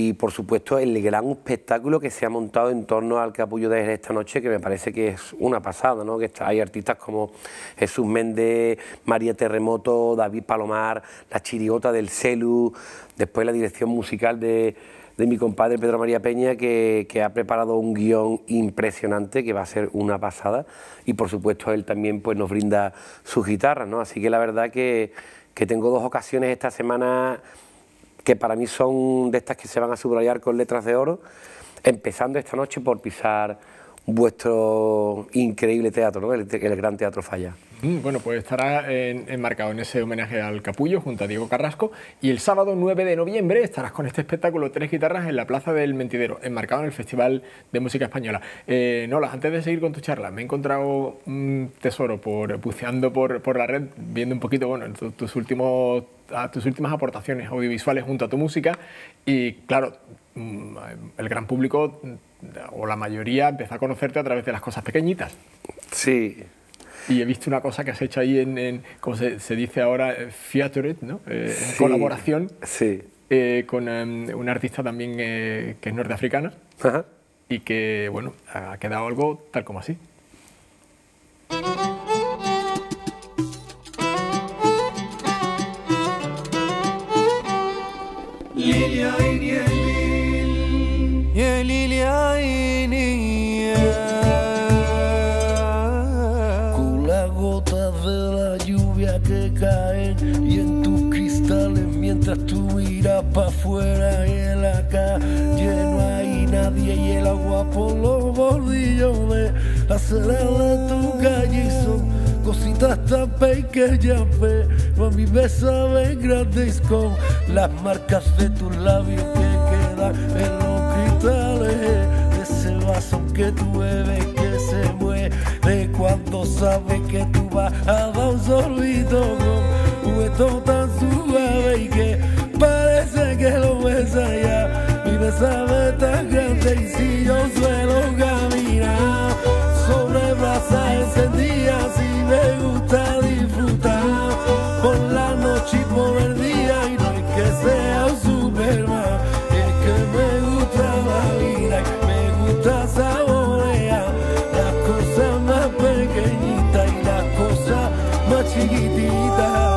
y por supuesto el gran espectáculo que se ha montado en torno al Capullo de esta noche, que me parece que es una pasada, ¿no? Que está, hay artistas como Jesús Méndez, María Terremoto, David Palomar, la chirigota del Celu, después la dirección musical de, de mi compadre Pedro María Peña, que, que ha preparado un guión impresionante que va a ser una pasada, y por supuesto él también pues nos brinda sus guitarras, ¿no? Así que la verdad que, que tengo dos ocasiones esta semana que para mí son de estas que se van a subrayar con letras de oro, empezando esta noche por pisar vuestro increíble teatro, ¿no? el, el Gran Teatro Falla. Bueno, pues estará en, enmarcado en ese homenaje al Capullo junto a Diego Carrasco, y el sábado nueve de noviembre estarás con este espectáculo Tres Guitarras en la Plaza del Mentidero, enmarcado en el Festival de Música Española. Eh, Nola, antes de seguir con tu charla, me he encontrado un tesoro por buceando por, por la red, viendo un poquito, bueno, tus, tus, últimos, tus últimas aportaciones audiovisuales junto a tu música, y claro, el gran público, o la mayoría, empezó a conocerte a través de Las Cosas Pequeñitas. Sí. Y he visto una cosa que has hecho ahí en, en como se, se dice ahora, featured, ¿no? Eh, sí, en colaboración sí. eh, con um, una artista también eh, que es norteafricana. Ajá. Y que, bueno, ha quedado algo tal como así. Lilia que caen y en tus cristales mientras tú miras pa' afuera y en la calle no hay nadie y el agua por los bordillos de la acera de tu calle son cositas tan pequeñas, pero a mí me saben grandes con las marcas de tus labios que quedan en los cristales de ese vaso que tú bebes que se mueve cuando sabes que tú vas a dar un sorbito con un beso tan suave y que parece que lo besas ya y me sabe tan grande. Y si yo suelo caminar sobre brasas encendidas y me gusta disfrutar por la noche y por el día, y no es que sea un Superman, es que me gusta la vida y me gusta saborear las cosas más pequeñitas y las cosas más chiquititas.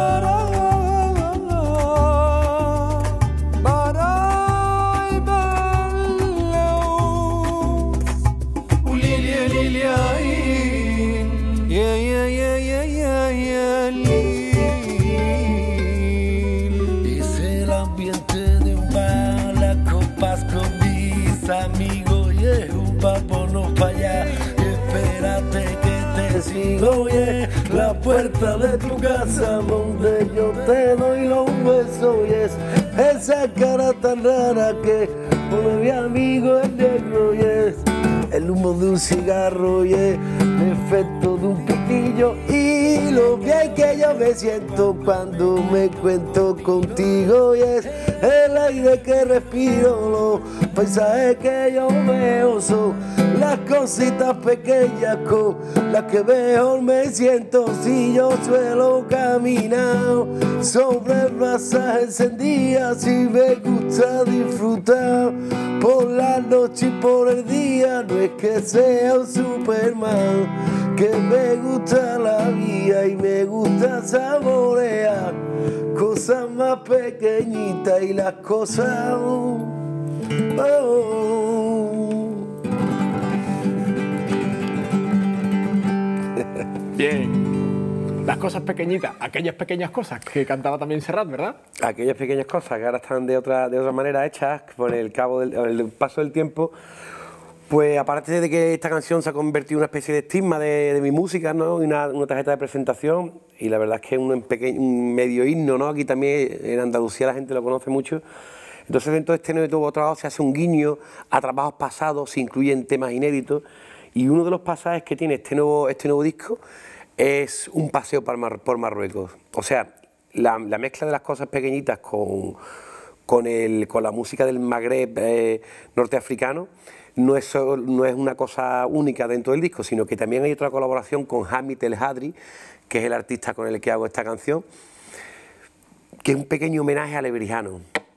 Amigo, y yeah, un vámonos para allá, espérate que te sigo, yeah, la puerta de tu casa donde yo te doy los besos, y es esa cara tan rara que pone mi amigo el negro, y es el humo de un cigarro, y es el efecto de un pitillo y lo bien que yo me siento cuando me cuento contigo, y es el aire que respiro, los paisajes que yo veo son las cositas pequeñas con las que mejor me siento. Si yo suelo caminar sobre brasas encendidas y me gusta disfrutar por la noche y por el día, no es que sea un Superman, que me gusta la vida y me gusta saborear cosas más pequeñitas y las cosas oh, oh. Bien, las cosas pequeñitas, aquellas pequeñas cosas que cantaba también Serrat, ¿verdad? Aquellas pequeñas cosas que ahora están de otra, de otra manera hechas por el cabo del el paso del tiempo. Pues aparte de que esta canción se ha convertido en una especie de estigma de, de mi música, ¿no? Y una, una tarjeta de presentación, y la verdad es que es un, pequeño, un medio himno, ¿no? Aquí también en Andalucía la gente lo conoce mucho. Entonces dentro de este nuevo trabajo se hace un guiño a trabajos pasados, se incluyen temas inéditos, y uno de los pasajes que tiene este nuevo, este nuevo disco es un paseo por, Mar, por Marruecos. O sea, la, la mezcla de las cosas pequeñitas con, con, el, con la música del Magreb eh, norteafricano, No es, no es una cosa única dentro del disco, sino que también hay otra colaboración con Hamid El Hadri, que es el artista con el que hago esta canción, que es un pequeño homenaje a Lebrijano.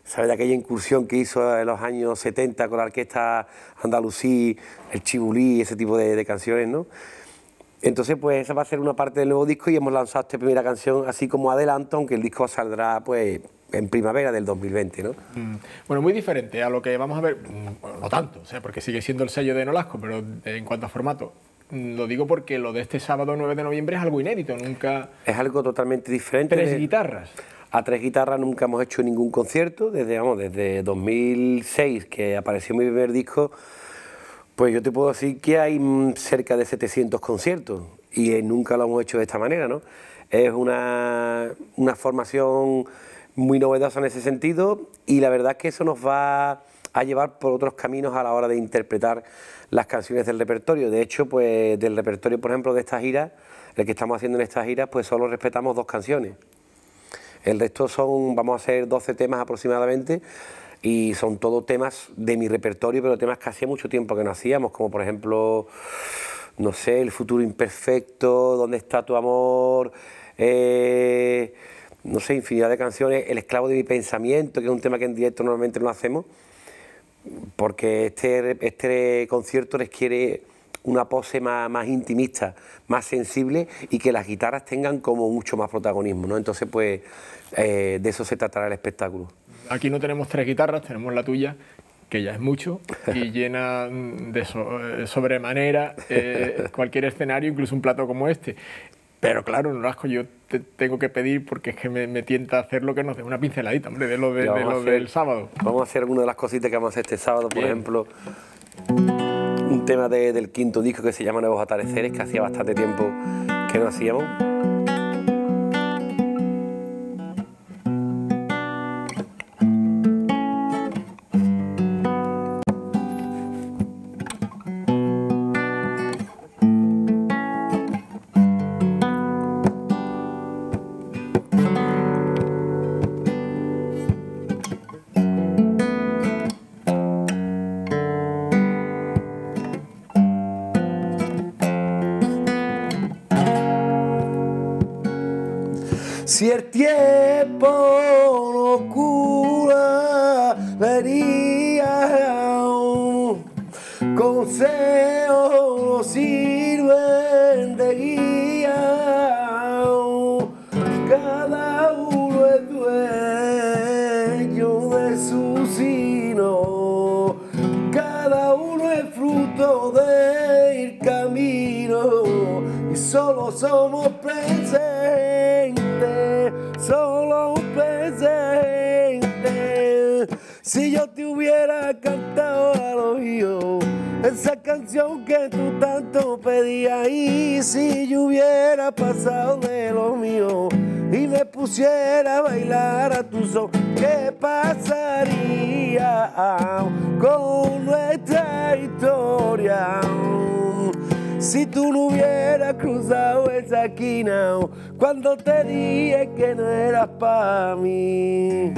¿sabes? De aquella incursión que hizo en los años setenta con la orquesta andalusí, el chibulí, ese tipo de, de canciones, ¿no? Entonces, pues esa va a ser una parte del nuevo disco y hemos lanzado esta primera canción así como adelanto, aunque el disco saldrá, pues, en primavera del dos mil veinte, ¿no? Mm, bueno, muy diferente a lo que vamos a ver, bueno, no tanto, o sea, porque sigue siendo el sello de Nolasco, pero en cuanto a formato, lo digo porque lo de este sábado nueve de noviembre es algo inédito, nunca... Es algo totalmente diferente. Tres de... guitarras. A tres guitarras nunca hemos hecho ningún concierto, desde, vamos, desde dos mil seis, que apareció mi primer disco, pues yo te puedo decir que hay cerca de setecientos conciertos y eh, nunca lo hemos hecho de esta manera, ¿no? Es una, una formación muy novedosa en ese sentido y la verdad es que eso nos va a llevar por otros caminos a la hora de interpretar las canciones del repertorio. De hecho, pues del repertorio, por ejemplo, de esta gira, el que estamos haciendo en esta gira, pues solo respetamos dos canciones. El resto son, vamos a hacer doce temas aproximadamente y son todos temas de mi repertorio, pero temas que hacía mucho tiempo que no hacíamos, como por ejemplo, no sé, El futuro imperfecto, ¿Dónde está tu amor?, eh, no sé, infinidad de canciones, El esclavo de mi pensamiento, que es un tema que en directo normalmente no hacemos, porque este, este concierto requiere una pose más, más intimista, más sensible y que las guitarras tengan como mucho más protagonismo, ¿no? Entonces, pues, eh, de eso se tratará el espectáculo. Aquí no tenemos tres guitarras, tenemos la tuya, que ya es mucho, y llena de so, sobremanera eh, cualquier escenario, incluso un plato como este. Pero claro, Nolasco, yo te tengo que pedir, porque es que me, me tienta hacer lo que nos dé una pinceladita, hombre, de lo, de, de lo hacer, del sábado. Vamos a hacer alguna de las cositas que vamos a hacer este sábado, por Bien. ejemplo, un tema de, del quinto disco que se llama Nuevos Atardeceres, que hacía bastante tiempo que no hacíamos. Si el tiempo no cura la herida, consejos no sirven de guía. Cada uno es dueño de su sino, cada uno es fruto del camino y solo somos presentes. Solo un presente. Si yo te hubiera cantado al oído esa canción que tú tanto pedías, y si yo hubiera pasado de lo mío y me pusiera a bailar a tu son, ¿qué pasaría con nuestra historia? Si tú no hubieras cruzado esa esquina cuando te dije que no eras para mí.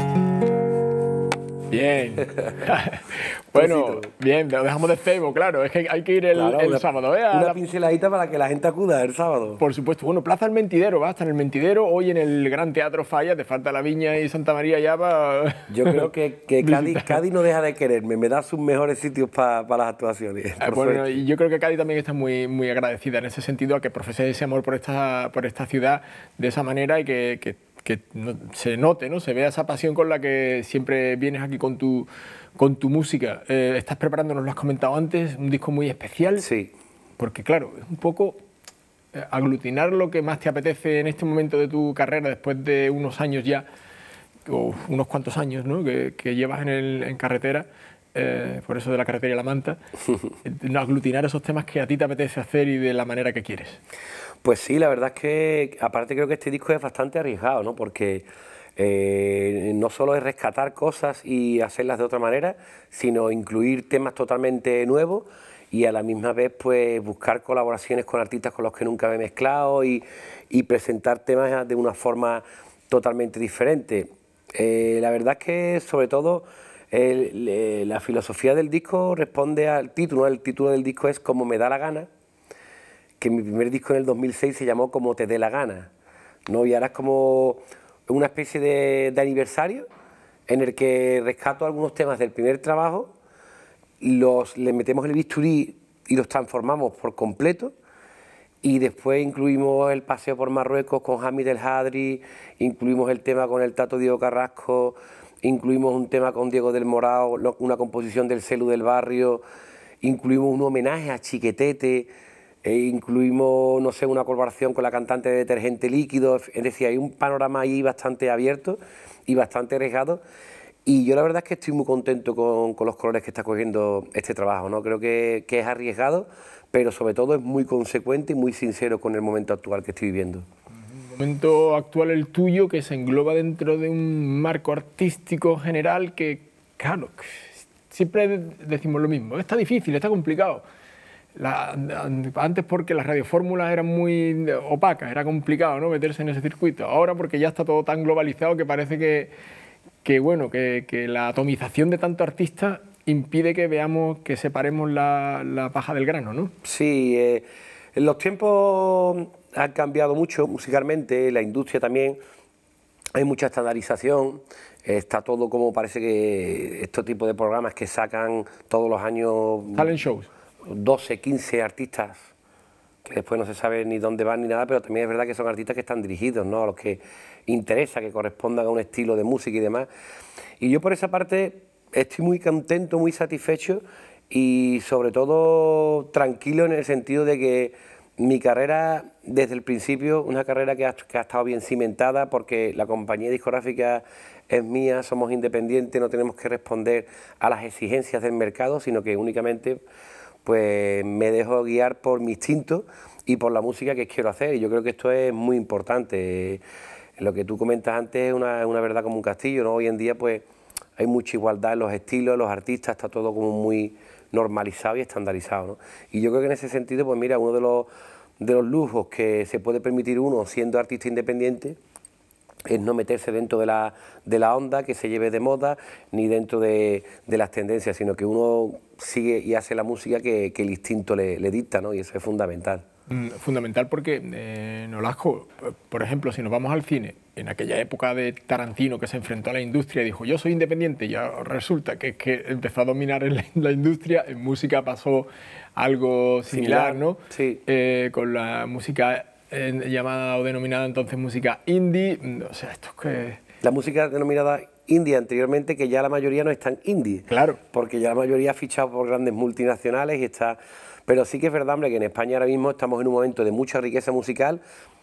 Bien. Bueno, bien, lo dejamos de cebo, claro, es que hay que ir el, Claro, el una, sábado. ¿eh? Una la... pinceladita para que la gente acuda el sábado. Por supuesto, bueno, Plaza El Mentidero, va a estar en el Mentidero, hoy en el Gran Teatro Falla, te falta La Viña y Santa María ya para... Yo creo que, que Cádiz, Cádiz no deja de quererme, me da sus mejores sitios para pa las actuaciones. Eh, bueno, y yo creo que Cádiz también está muy, muy agradecida en ese sentido, a que profeses ese amor por esta, por esta ciudad de esa manera y que, que, que no, se note, ¿no? Se vea esa pasión con la que siempre vienes aquí con tu, con tu música. Eh, estás preparando, nos lo has comentado antes, un disco muy especial. Sí. Porque claro, es un poco eh, aglutinar lo que más te apetece en este momento de tu carrera, después de unos años ya, o unos cuantos años, ¿no? que, que llevas en, el, en carretera, eh, por eso de la carretera y la manta, eh, aglutinar esos temas que a ti te apetece hacer y de la manera que quieres. Pues sí, la verdad es que, aparte creo que este disco es bastante arriesgado, ¿no? Porque eh, no solo es rescatar cosas y hacerlas de otra manera, sino incluir temas totalmente nuevos y a la misma vez pues buscar colaboraciones con artistas con los que nunca me he mezclado y, y presentar temas de una forma totalmente diferente. Eh, la verdad es que sobre todo el, el, la filosofía del disco responde al título, ¿no? El título del disco es Como me da la gana, que mi primer disco en el dos mil seis se llamó Como te dé la gana, ¿no? Y ahora es como una especie de, de aniversario en el que rescato algunos temas del primer trabajo, los, le metemos el bisturí y los transformamos por completo, y después incluimos el paseo por Marruecos con Hamid El Hadri, incluimos el tema con el Tato Diego Carrasco, incluimos un tema con Diego del Morao, una composición del Celu del Barrio, incluimos un homenaje a Chiquetete, e incluimos, no sé, una colaboración con la cantante de Detergente Líquido. Es decir, hay un panorama ahí bastante abierto y bastante arriesgado, y yo la verdad es que estoy muy contento con, con los colores que está cogiendo este trabajo, ¿no? Creo que, que es arriesgado, pero sobre todo es muy consecuente y muy sincero con el momento actual que estoy viviendo. Un momento actual el tuyo, que se engloba dentro de un marco artístico general que, claro, siempre decimos lo mismo, está difícil, está complicado. La, antes porque las radiofórmulas eran muy opacas, era complicado, ¿no?, meterse en ese circuito. Ahora porque ya está todo tan globalizado que parece que, que, bueno, que, que la atomización de tanto artista impide que veamos, que separemos la, la paja del grano, ¿no? Sí, eh, los tiempos han cambiado mucho musicalmente, la industria también, hay mucha estandarización, está todo como parece que estos tipos de programas que sacan todos los años... Talent shows. doce, quince artistas que después no se sabe ni dónde van ni nada, pero también es verdad que son artistas que están dirigidos, ¿no?, a los que interesa que correspondan a un estilo de música y demás. Y yo por esa parte estoy muy contento, muy satisfecho y sobre todo tranquilo en el sentido de que mi carrera desde el principio, una carrera que ha, que ha estado bien cimentada, porque la compañía discográfica es mía, somos independientes, no tenemos que responder a las exigencias del mercado, sino que únicamente pues me dejo guiar por mi instinto y por la música que quiero hacer, y yo creo que esto es muy importante. Lo que tú comentas antes es una, una verdad como un castillo, ¿no? Hoy en día pues hay mucha igualdad en los estilos, los artistas, está todo como muy normalizado y estandarizado, ¿no? Y yo creo que en ese sentido, pues mira, uno de los, de los lujos que se puede permitir uno siendo artista independiente es no meterse dentro de la, de la onda que se lleve de moda, ni dentro de, de las tendencias, sino que uno sigue y hace la música que, que el instinto le, le dicta, ¿no? Y eso es fundamental. Fundamental porque, eh, Nolasco, por ejemplo, si nos vamos al cine, en aquella época de Tarantino que se enfrentó a la industria y dijo yo soy independiente, y ahora resulta que, que empezó a dominar en la, en la industria, en música pasó algo similar, similar ¿no? Sí. Eh, con la música eh, llamada o denominada entonces música indie, o sea, esto es que... La música denominada indie anteriormente, que ya la mayoría no es tan indie. Claro. Porque ya la mayoría ha fichado por grandes multinacionales y está... Pero sí que es verdad, hombre, que en España ahora mismo estamos en un momento de mucha riqueza musical.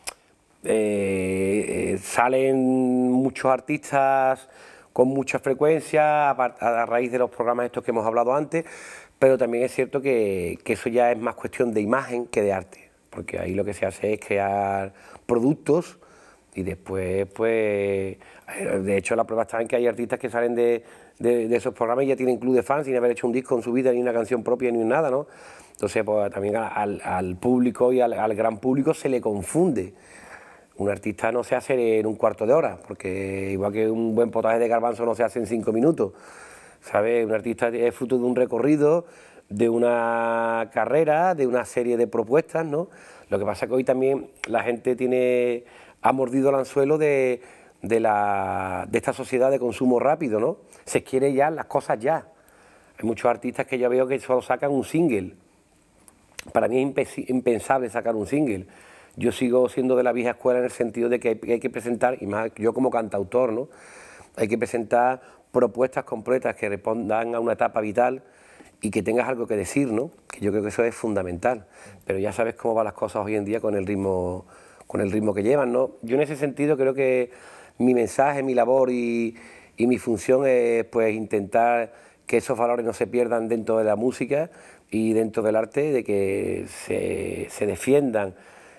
Eh, eh, salen muchos artistas con mucha frecuencia a, a raíz de los programas estos que hemos hablado antes, pero también es cierto que, que eso ya es más cuestión de imagen que de arte, porque ahí lo que se hace es crear productos y después, pues, de hecho la prueba está en que hay artistas que salen de, de, de esos programas y ya tienen club de fans sin haber hecho un disco en su vida, ni una canción propia, ni nada, ¿no? Entonces, pues también al, al público y al, al gran público se le confunde. Un artista no se hace en un cuarto de hora, porque igual que un buen potaje de garbanzo no se hace en cinco minutos, ¿sabes? Un artista es fruto de un recorrido, de una carrera, de una serie de propuestas, ¿no? Lo que pasa es que hoy también la gente tiene, ha mordido el anzuelo de, de, la, de esta sociedad de consumo rápido, ¿no? Se quiere ya las cosas ya. Hay muchos artistas que yo veo que solo sacan un single. Para mí es impensable sacar un single. Yo sigo siendo de la vieja escuela en el sentido de que hay, hay que presentar, y más yo como cantautor, ¿no? Hay que presentar propuestas completas que respondan a una etapa vital y que tengas algo que decir, ¿no? Que yo creo que eso es fundamental. Pero ya sabes cómo van las cosas hoy en día con el ritmo, con el ritmo que llevan, ¿no? Yo en ese sentido creo que mi mensaje, mi labor y, y mi función es pues intentar que esos valores no se pierdan dentro de la música y dentro del arte, de que se, se defiendan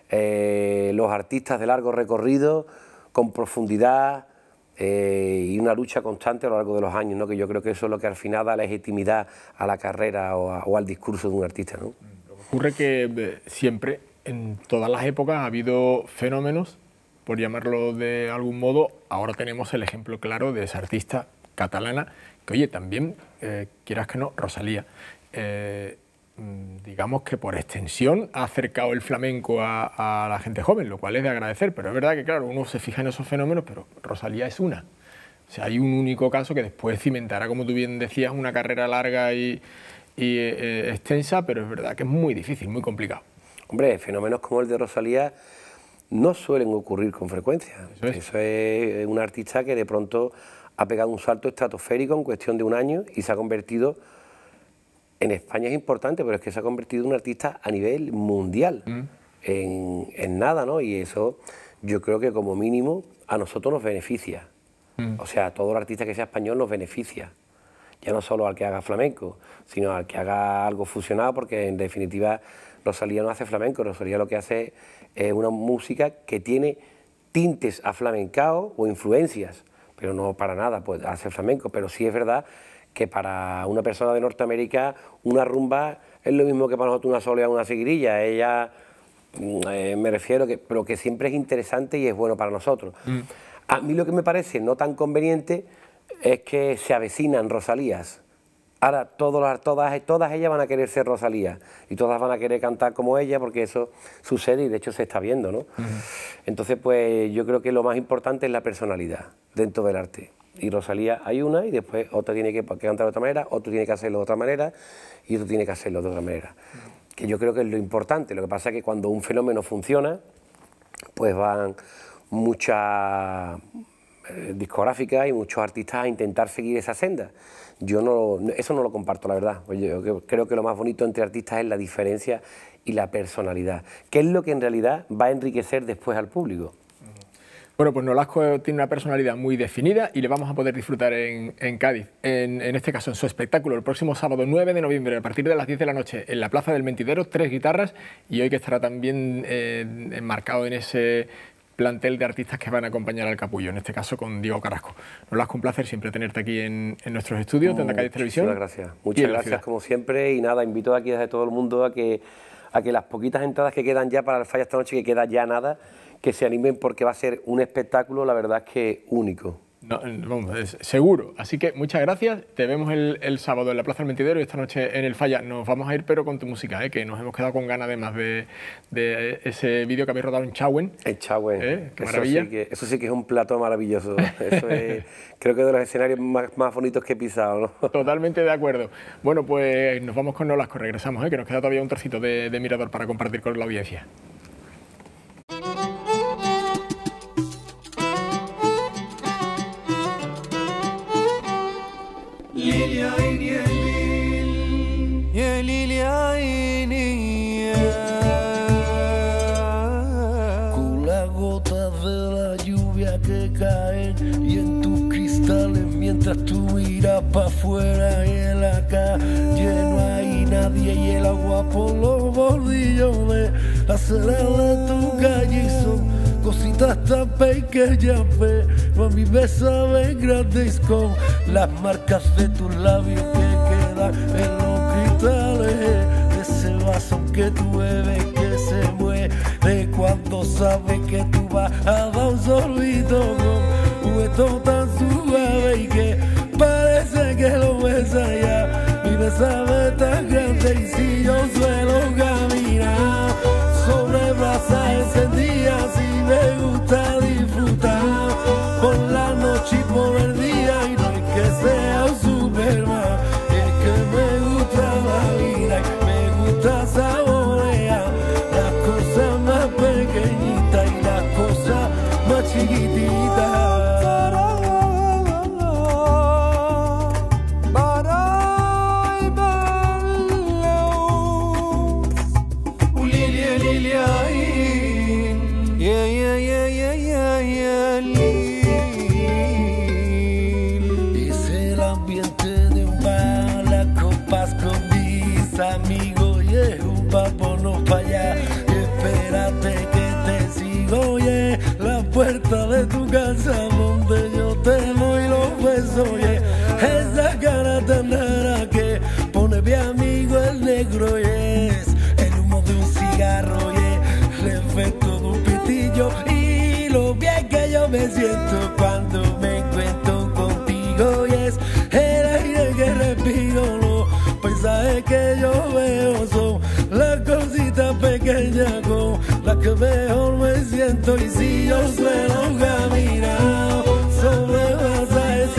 eh, los artistas de largo recorrido con profundidad eh, y una lucha constante a lo largo de los años, ¿no? Que yo creo que eso es lo que al final da legitimidad a la carrera o, a, o al discurso de un artista, ¿no? Ocurre que eh, siempre, en todas las épocas, ha habido fenómenos, por llamarlo de algún modo. Ahora tenemos el ejemplo claro de esa artista catalana, que oye, también, eh, quieras que no, Rosalía, eh, digamos que por extensión ha acercado el flamenco a, a la gente joven, lo cual es de agradecer, pero es verdad que claro, uno se fija en esos fenómenos, pero Rosalía es una. O O sea, hay un único caso que después cimentará, como tú bien decías, una carrera larga y, y eh, extensa, pero es verdad que es muy difícil, muy complicado. Hombre, fenómenos como el de Rosalía no suelen ocurrir con frecuencia. Eso es, Eso es una artista que de pronto ha pegado un salto estratosférico en cuestión de un año y se ha convertido, en España es importante, pero es que se ha convertido en un artista a nivel mundial, mm. en, en nada, ¿no? Y eso yo creo que como mínimo a nosotros nos beneficia. Mm. O sea, a todo el artista que sea español nos beneficia. Ya no solo al que haga flamenco, sino al que haga algo fusionado, porque en definitiva Rosalía no hace flamenco, Rosalía lo que hace es una música que tiene tintes aflamencaos o influencias, pero no para nada pues, hace flamenco. Pero sí es verdad que para una persona de Norteamérica una rumba es lo mismo que para nosotros una soleá o una seguirilla. Ella, eh, me refiero, que, pero que siempre es interesante y es bueno para nosotros. Mm. A mí lo que me parece no tan conveniente es que se avecinan Rosalías. Ahora todas, todas, todas ellas van a querer ser Rosalía y todas van a querer cantar como ella, porque eso sucede y de hecho se está viendo, ¿no? Uh-huh. Entonces, pues yo creo que lo más importante es la personalidad dentro del arte. Y Rosalía hay una y después otra tiene que, que cantar de otra manera, otro tiene que hacerlo de otra manera y otro tiene que hacerlo de otra manera. Uh-huh. Que yo creo que es lo importante. Lo que pasa es que cuando un fenómeno funciona, pues van muchas eh, discográficas y muchos artistas a intentar seguir esa senda. Yo no, eso no lo comparto, la verdad. Yo creo que lo más bonito entre artistas es la diferencia y la personalidad, que es lo que en realidad va a enriquecer después al público. Bueno, pues Nolasco tiene una personalidad muy definida y le vamos a poder disfrutar en, en Cádiz, en, en este caso en su espectáculo, el próximo sábado nueve de noviembre, a partir de las diez de la noche, en la Plaza del Mentidero, tres guitarras, y hoy que estará también eh, enmarcado en ese plantel de artistas que van a acompañar al capullo, en este caso con Diego Carrasco. Nolasco, un placer siempre tenerte aquí en, en nuestros estudios de Onda Cádiz Televisión. Muchas gracias, muchas gracias como siempre, y nada, invito aquí desde todo el mundo a que, a que las poquitas entradas que quedan ya para el Falla esta noche, que queda ya nada, que se animen porque va a ser un espectáculo, la verdad es que único. No, vamos, es seguro. Así que muchas gracias. Te vemos el, el sábado en la Plaza del Mentidero y esta noche en el Falla. Nos vamos a ir, pero con tu música, ¿eh? Que nos hemos quedado con ganas además de, de ese vídeo que habéis rodado en Chauen. En Chauen. ¿Eh? Qué eso maravilla. Sí que, eso sí que es un plato maravilloso. Eso es, creo que de los escenarios más, más bonitos que he pisado, ¿no? Totalmente de acuerdo. Bueno, pues nos vamos con Nolasco. Regresamos, ¿eh? Que nos queda todavía un trocito de, de Mirador para compartir con la audiencia. Lilia ini ya Lilia ini con las gotas de la lluvia que caen y en tus cristales mientras tú miras para afuera y en la calle no hay nadie y el agua por los bordillos de la acera de tu calle son cositas tan pequeñas, pero a mí me saben grandes con las marcas de tus labios que quedan en los cristales de ese vaso que tú bebes que se muere cuando sabes que tú vas a dar un sorbito con un esto tan suave y que parece que lo besas ya y me sabe tan grande y si yo suelo caminar sobre brasas encendidas y me gusta disfrutar por la noche y por el día y no es que sea un Superman, es que me gusta la vida y me gusta saborear las cosas más pequeñitas y las cosas más chiquititas. Amigo, y yeah, un vámonos para allá. Espérate que te sigo, y yeah, la puerta de tu casa donde yo te doy los besos, yeah, esa cara tan rara que pone mi amigo el negro, y yeah, es el humo de un cigarro, y yeah, el efecto de un pitillo y lo bien que yo me siento cuando me encuentro contigo, y yeah, es el aire que respiro. Paisajes que yo veo son las cositas pequeñas con las que mejor me siento y si yo suelo caminar sobre masas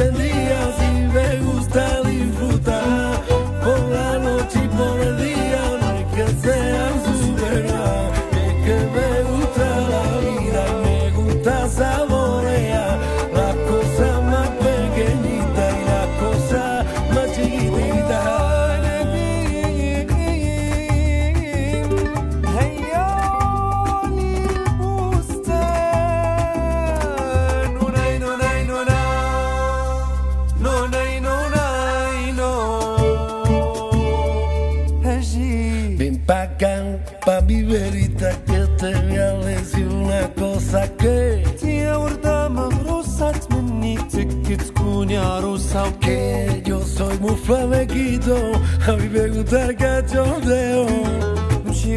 campa mi verita que te voy a decir una cosa que que yo soy muy flamenquito, a mí me gusta el cachondeo. Si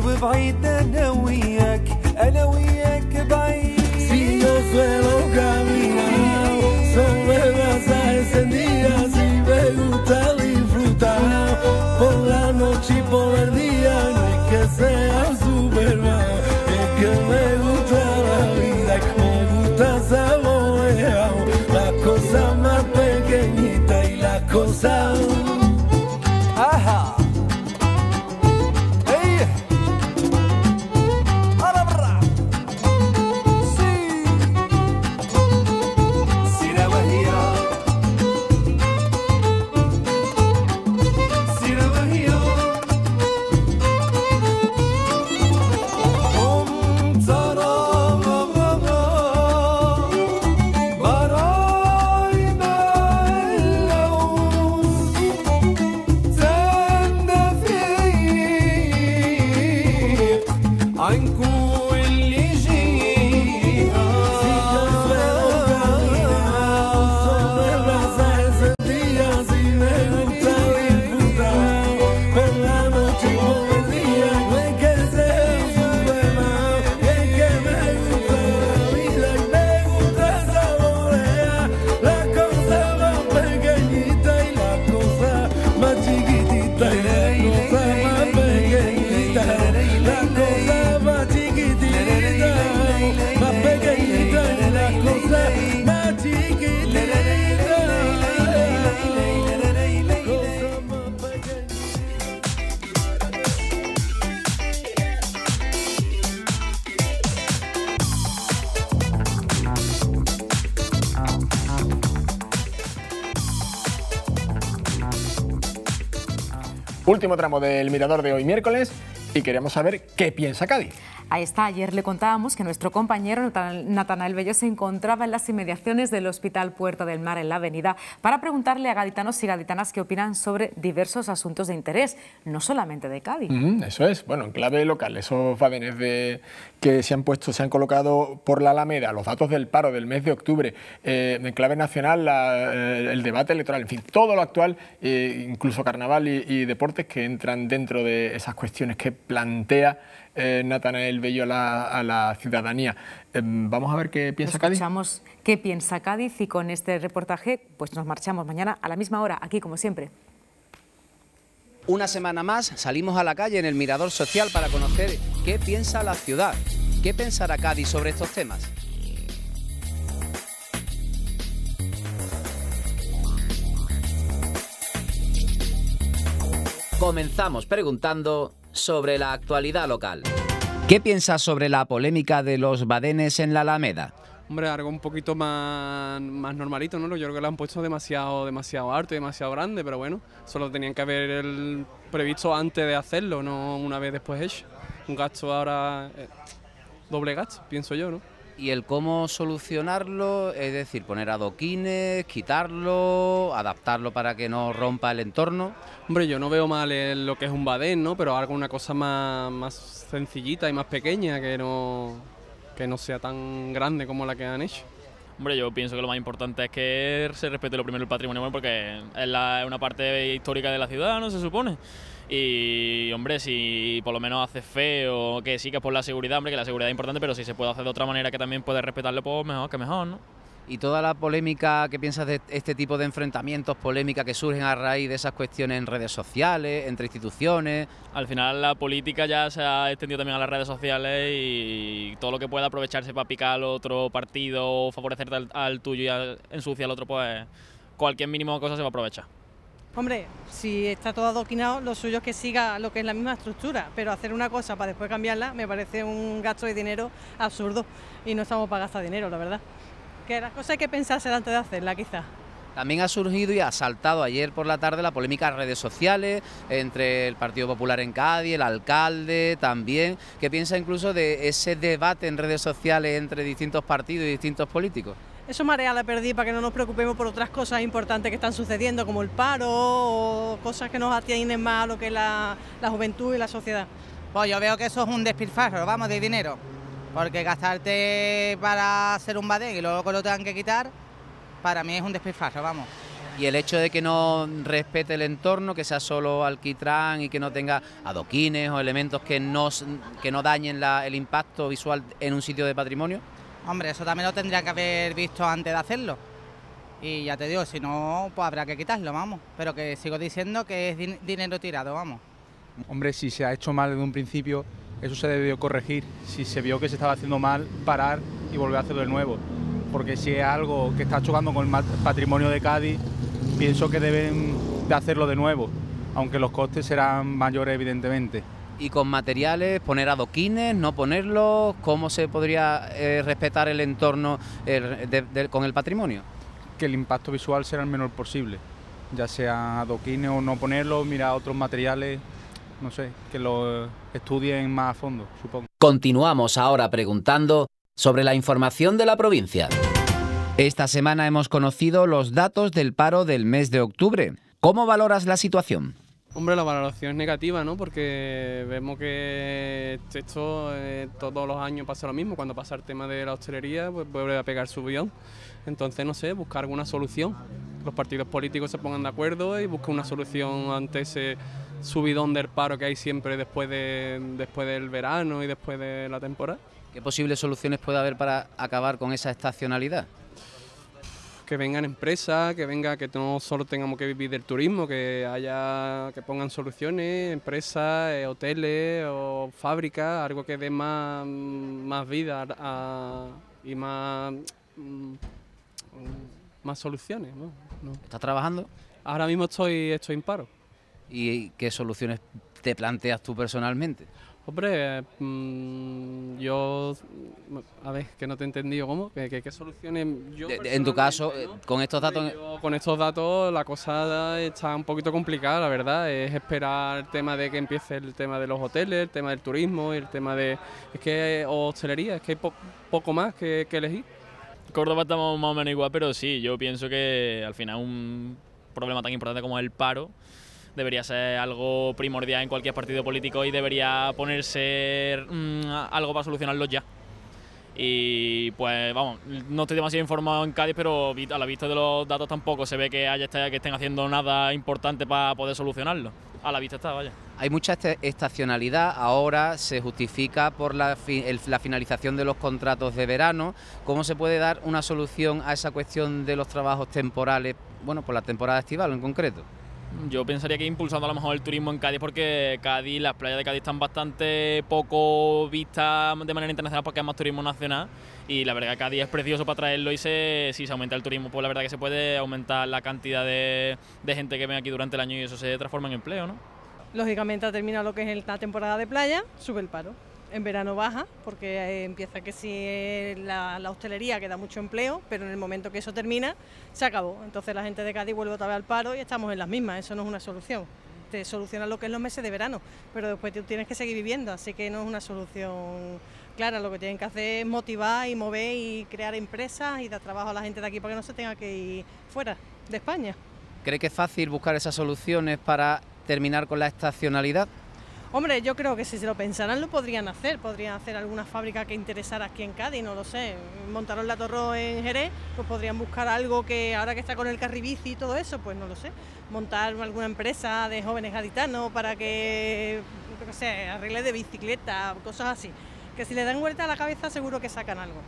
yo suelo caminar sobre brasas encendidas y me gusta disfrutar por la noche y por el día, no es que sea Superman, es que me gusta la vida, me gusta saborear las cosas más pequeñitas y las cosas. Ajá. Hey. A la bra. Sí. Si la Bahía. Si la Bahía. Um, tarababa. Barai melos. Tendefiq. An kulli jiha. Si yo suelo caminar sobre brasas encendidas y me gusta disfrutar por la noche y por el día, no es que sea Superman, es que me gusta la vida y me gusta saborear las cosas más pequeñitas y las cosas más chiquititas y las cosas más pequeñitas, las cosas más chiquititas, más pequeñitas y las cosas más chiquititas, cosas más pequeñitas. Último tramo del Mirador de hoy miércoles y queríamos saber qué piensa Cádiz. Ahí está, ayer le contábamos que nuestro compañero Natan- Natanael Bello se encontraba en las inmediaciones del Hospital Puerta del Mar en la Avenida para preguntarle a gaditanos y gaditanas qué opinan sobre diversos asuntos de interés, no solamente de Cádiz. Mm, eso es, bueno, en clave local, esos badenes de, que se han puesto, se han colocado por la Alameda, los datos del paro del mes de octubre, eh, en clave nacional, la, eh, el debate electoral, en fin, todo lo actual, eh, incluso carnaval y, y deportes que entran dentro de esas cuestiones que plantea eh, Natanael Bello a la, a la ciudadanía. Eh, vamos a ver qué piensa Cádiz. Escuchamos qué piensa Cádiz y con este reportaje pues nos marchamos mañana a la misma hora, aquí como siempre. Una semana más salimos a la calle en el Mirador Social para conocer qué piensa la ciudad, qué pensará Cádiz sobre estos temas. Comenzamos preguntando sobre la actualidad local. ¿Qué piensas sobre la polémica de los badenes en la Alameda? Hombre, algo un poquito más, más normalito, ¿no? Yo creo que lo han puesto demasiado, demasiado alto y demasiado grande, pero bueno, solo tenían que haber el previsto antes de hacerlo, no una vez después hecho. Un gasto ahora, eh, doble gasto, pienso yo, ¿no? ¿Y el cómo solucionarlo? Es decir, poner adoquines, quitarlo, adaptarlo para que no rompa el entorno. Hombre, yo no veo mal el- lo que es un badén, ¿no? Pero algo, una cosa más, más sencillita y más pequeña, que no, que no sea tan grande como la que han hecho. Hombre, yo pienso que lo más importante es que se respete lo primero el patrimonio, bueno, porque es, la- es una parte histórica de la ciudad, ¿no? Se supone. Y, hombre, si por lo menos hace feo, que sí que es por la seguridad, hombre, que la seguridad es importante, pero si se puede hacer de otra manera que también puede respetarlo, pues mejor que mejor, ¿no? Y toda la polémica, ¿qué piensas de este tipo de enfrentamientos, polémicas que surgen a raíz de esas cuestiones en redes sociales, entre instituciones? Al final la política ya se ha extendido también a las redes sociales y todo lo que pueda aprovecharse para picar al otro partido o favorecerte al, al tuyo y a- ensuciar al otro, pues cualquier mínimo cosa se va a aprovechar. Hombre, si está todo adoquinado, lo suyo es que siga lo que es la misma estructura, pero hacer una cosa para después cambiarla me parece un gasto de dinero absurdo y no estamos para gastar dinero, la verdad. Que las cosas hay que pensarse antes de hacerla, quizás. También ha surgido y ha saltado ayer por la tarde la polémica en redes sociales entre el Partido Popular en Cádiz, el alcalde también. ¿Qué piensa incluso de ese debate en redes sociales entre distintos partidos y distintos políticos? Eso marea la perdí para que no nos preocupemos por otras cosas importantes que están sucediendo, como el paro o cosas que nos atienden más a lo que es la, la juventud y la sociedad. Pues yo veo que eso es un despilfarro, vamos, de dinero. Porque gastarte para hacer un badén y luego que lo tengan que quitar, para mí es un despilfarro, vamos. Y el hecho de que no respete el entorno, que sea solo alquitrán y que no tenga adoquines o elementos que no, que no dañen la, el impacto visual en un sitio de patrimonio. Hombre, eso también lo tendría que haber visto antes de hacerlo. Y ya te digo, si no, pues habrá que quitarlo, vamos. Pero que sigo diciendo que es din- dinero tirado, vamos. Hombre, si se ha hecho mal desde un principio, eso se debió corregir. Si se vio que se estaba haciendo mal, parar y volver a hacerlo de nuevo. Porque si es algo que está chocando con el patrimonio de Cádiz, pienso que deben de hacerlo de nuevo, aunque los costes serán mayores evidentemente. Y con materiales, poner adoquines, no ponerlos, ¿cómo se podría eh, respetar el entorno eh, de, de, con el patrimonio? Que el impacto visual será el menor posible, ya sea adoquines o no ponerlos, mirar otros materiales, no sé, que lo estudien más a fondo, supongo. Continuamos ahora preguntando sobre la información de la provincia. Esta semana hemos conocido los datos del paro del mes de octubre. ¿Cómo valoras la situación? Hombre, la valoración es negativa, ¿no? Porque vemos que esto eh, todos los años pasa lo mismo. Cuando pasa el tema de la hostelería, pues vuelve a pegar su billón. Entonces, no sé, buscar alguna solución. Los partidos políticos se pongan de acuerdo y busquen una solución ante ese subidón del paro que hay siempre después, de, después del verano y después de la temporada. ¿Qué posibles soluciones puede haber para acabar con esa estacionalidad? Que vengan empresas, que venga, que no solo tengamos que vivir del turismo, que haya, que pongan soluciones, empresas, eh, hoteles o fábricas, algo que dé más, más vida a, y más, mm, más soluciones, ¿no? ¿no? ¿Estás trabajando? Ahora mismo estoy, estoy en paro. ¿Y qué soluciones te planteas tú personalmente? Hombre, mmm, yo, a ver, que no te he entendido, ¿cómo? ¿Qué, qué, qué soluciones? Yo de, de, en tu caso, ¿no? con estos datos... Yo, con estos datos la cosa está un poquito complicada, la verdad. Es esperar el tema de que empiece el tema de los hoteles, el tema del turismo, el tema de... Es que, o hostelería, es que hay po poco más que, que elegir. Córdoba estamos más o menos igual, pero sí, yo pienso que al final un problema tan importante como el paro debería ser algo primordial en cualquier partido político y debería ponerse mmm, algo para solucionarlo ya. Y pues vamos, no estoy demasiado informado en Cádiz, pero a la vista de los datos tampoco se ve que haya que estén haciendo nada importante para poder solucionarlo. A la vista está, vaya. Hay mucha estacionalidad, ahora se justifica por la, fi el, la finalización de los contratos de verano. ¿Cómo se puede dar una solución a esa cuestión de los trabajos temporales, bueno, por la temporada estival en concreto? Yo pensaría que impulsando a lo mejor el turismo en Cádiz, porque Cádiz, las playas de Cádiz están bastante poco vistas de manera internacional porque hay más turismo nacional y la verdad que Cádiz es precioso para traerlo y se, si se aumenta el turismo, pues la verdad que se puede aumentar la cantidad de, de gente que ven aquí durante el año y eso se transforma en empleo, ¿no? Lógicamente, ha terminado lo que es la temporada de playa, sube el paro. En verano baja, porque eh, empieza que si la, la hostelería que da mucho empleo, pero en el momento que eso termina, se acabó. Entonces la gente de Cádiz vuelve otra vez al paro y estamos en las mismas, eso no es una solución. Te soluciona lo que es los meses de verano, pero después tú tienes que seguir viviendo, así que no es una solución clara. Lo que tienen que hacer es motivar y mover y crear empresas y dar trabajo a la gente de aquí para que no se tenga que ir fuera de España. ¿Cree que es fácil buscar esas soluciones para terminar con la estacionalidad? Hombre, yo creo que si se lo pensaran lo podrían hacer, podrían hacer alguna fábrica que interesara aquí en Cádiz, no lo sé, montaron la Torre en Jerez, pues podrían buscar algo que ahora que está con el carribici y todo eso, pues no lo sé, montar alguna empresa de jóvenes gaditanos para que, no sé, arregle de bicicleta, cosas así, que si le dan vuelta a la cabeza seguro que sacan algo.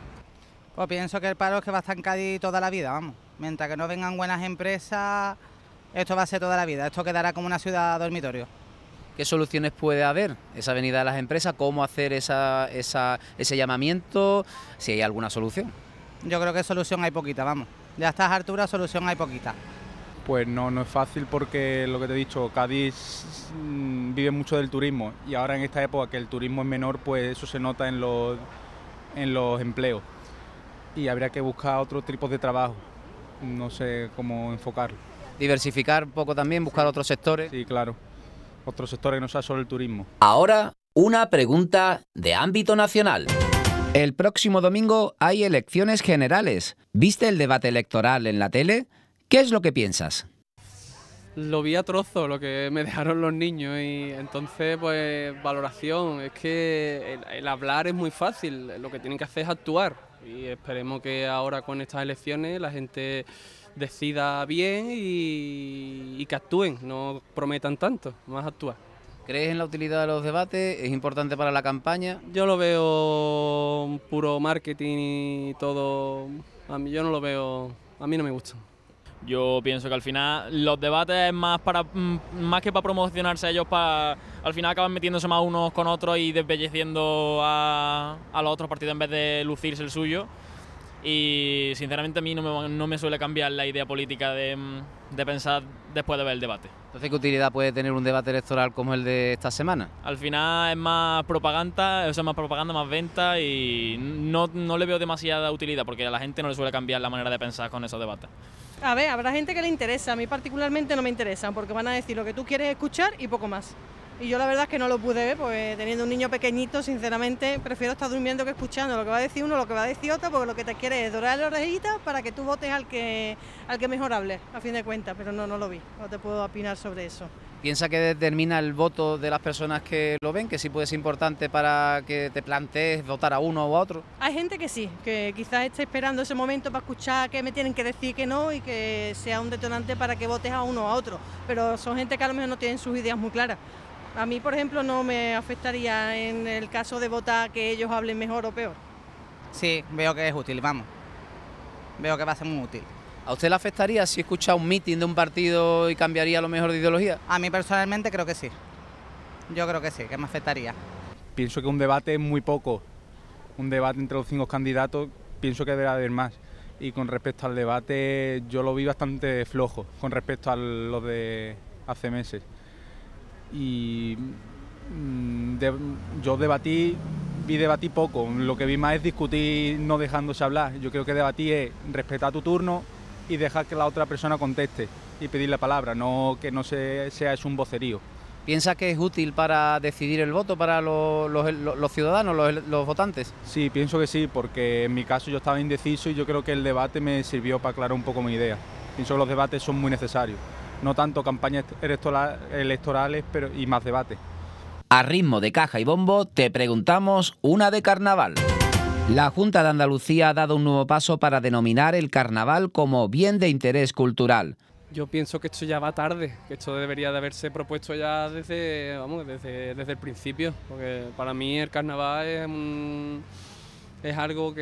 Pues pienso que el paro es que va a estar en Cádiz toda la vida, vamos, mientras que no vengan buenas empresas, esto va a ser toda la vida, esto quedará como una ciudad dormitorio. ¿Qué soluciones puede haber? Esa venida de las empresas, ¿cómo hacer esa, esa, ese llamamiento? Si hay alguna solución. Yo creo que solución hay poquita, vamos. Ya a estas alturas solución hay poquita. Pues no, no es fácil porque lo que te he dicho, Cádiz mmm, vive mucho del turismo y ahora en esta época que el turismo es menor, pues eso se nota en los, en los empleos. Y habría que buscar otros tipos de trabajo, no sé cómo enfocarlo. Diversificar un poco también, buscar otros sectores. Sí, claro. Otros sectores que no sea solo el turismo. Ahora, una pregunta de ámbito nacional. El próximo domingo hay elecciones generales. ¿Viste el debate electoral en la tele? ¿Qué es lo que piensas? lo vi a trozo lo que me dejaron los niños y entonces pues valoración, es que el, el hablar es muy fácil, lo que tienen que hacer es actuar y esperemos que ahora con estas elecciones la gente decida bien y, y que actúen, no prometan tanto, más actuar. ¿Crees en la utilidad de los debates? ¿Es importante para la campaña? Yo lo veo puro marketing y todo, a mí yo no lo veo, a mí no me gustan. Yo pienso que al final los debates es más para más que para promocionarse ellos, para al final acaban metiéndose más unos con otros y desbelleciendo a, a los otros partidos en vez de lucirse el suyo. Y sinceramente a mí no me, no me suele cambiar la idea política de, de pensar después de ver el debate. Entonces, ¿qué utilidad puede tener un debate electoral como el de esta semana? Al final es más propaganda, o sea, más propaganda, más venta y no, no le veo demasiada utilidad porque a la gente no le suele cambiar la manera de pensar con esos debates. A ver, habrá gente que le interesa, a mí particularmente no me interesan porque van a decir lo que tú quieres escuchar y poco más. Y yo la verdad es que no lo pude ver, pues teniendo un niño pequeñito, sinceramente, prefiero estar durmiendo que escuchando lo que va a decir uno, lo que va a decir otro, porque lo que te quiere es dorar la orejita para que tú votes al que, al que mejor hable, a fin de cuentas, pero no, no lo vi, no te puedo opinar sobre eso. ¿Piensa que determina el voto de las personas que lo ven, que sí puede ser importante para que te plantees votar a uno o a otro? Hay gente que sí, que quizás esté esperando ese momento para escuchar que me tienen que decir que no y que sea un detonante para que votes a uno o a otro, pero son gente que a lo mejor no tienen sus ideas muy claras. A mí, por ejemplo, no me afectaría en el caso de votar que ellos hablen mejor o peor. Sí, veo que es útil, vamos. Veo que va a ser muy útil. ¿A usted le afectaría si escucha un mitin de un partido y cambiaría a lo mejor de ideología? A mí personalmente creo que sí. Yo creo que sí, que me afectaría. Pienso que un debate es muy poco. Un debate entre los cinco candidatos, pienso que debe haber más. Y con respecto al debate, yo lo vi bastante flojo con respecto a lo de hace meses. Y de, yo debatí, vi debatí poco, lo que vi más es discutir no dejándose hablar. Yo creo que debatir es respetar tu turno y dejar que la otra persona conteste y pedir la palabra, no que no se, sea es un vocerío. ¿Piensa que es útil para decidir el voto para los, los, los ciudadanos, los, los votantes? Sí, pienso que sí, porque en mi caso yo estaba indeciso y yo creo que el debate me sirvió para aclarar un poco mi idea. Pienso que los debates son muy necesarios. No tanto campañas electorales, pero y más debate. A ritmo de caja y bombo, te preguntamos una de carnaval. La Junta de Andalucía ha dado un nuevo paso para denominar el carnaval como bien de interés cultural. Yo pienso que esto ya va tarde, que esto debería de haberse propuesto ya desde, vamos, desde, desde el principio, porque para mí el carnaval es un... es algo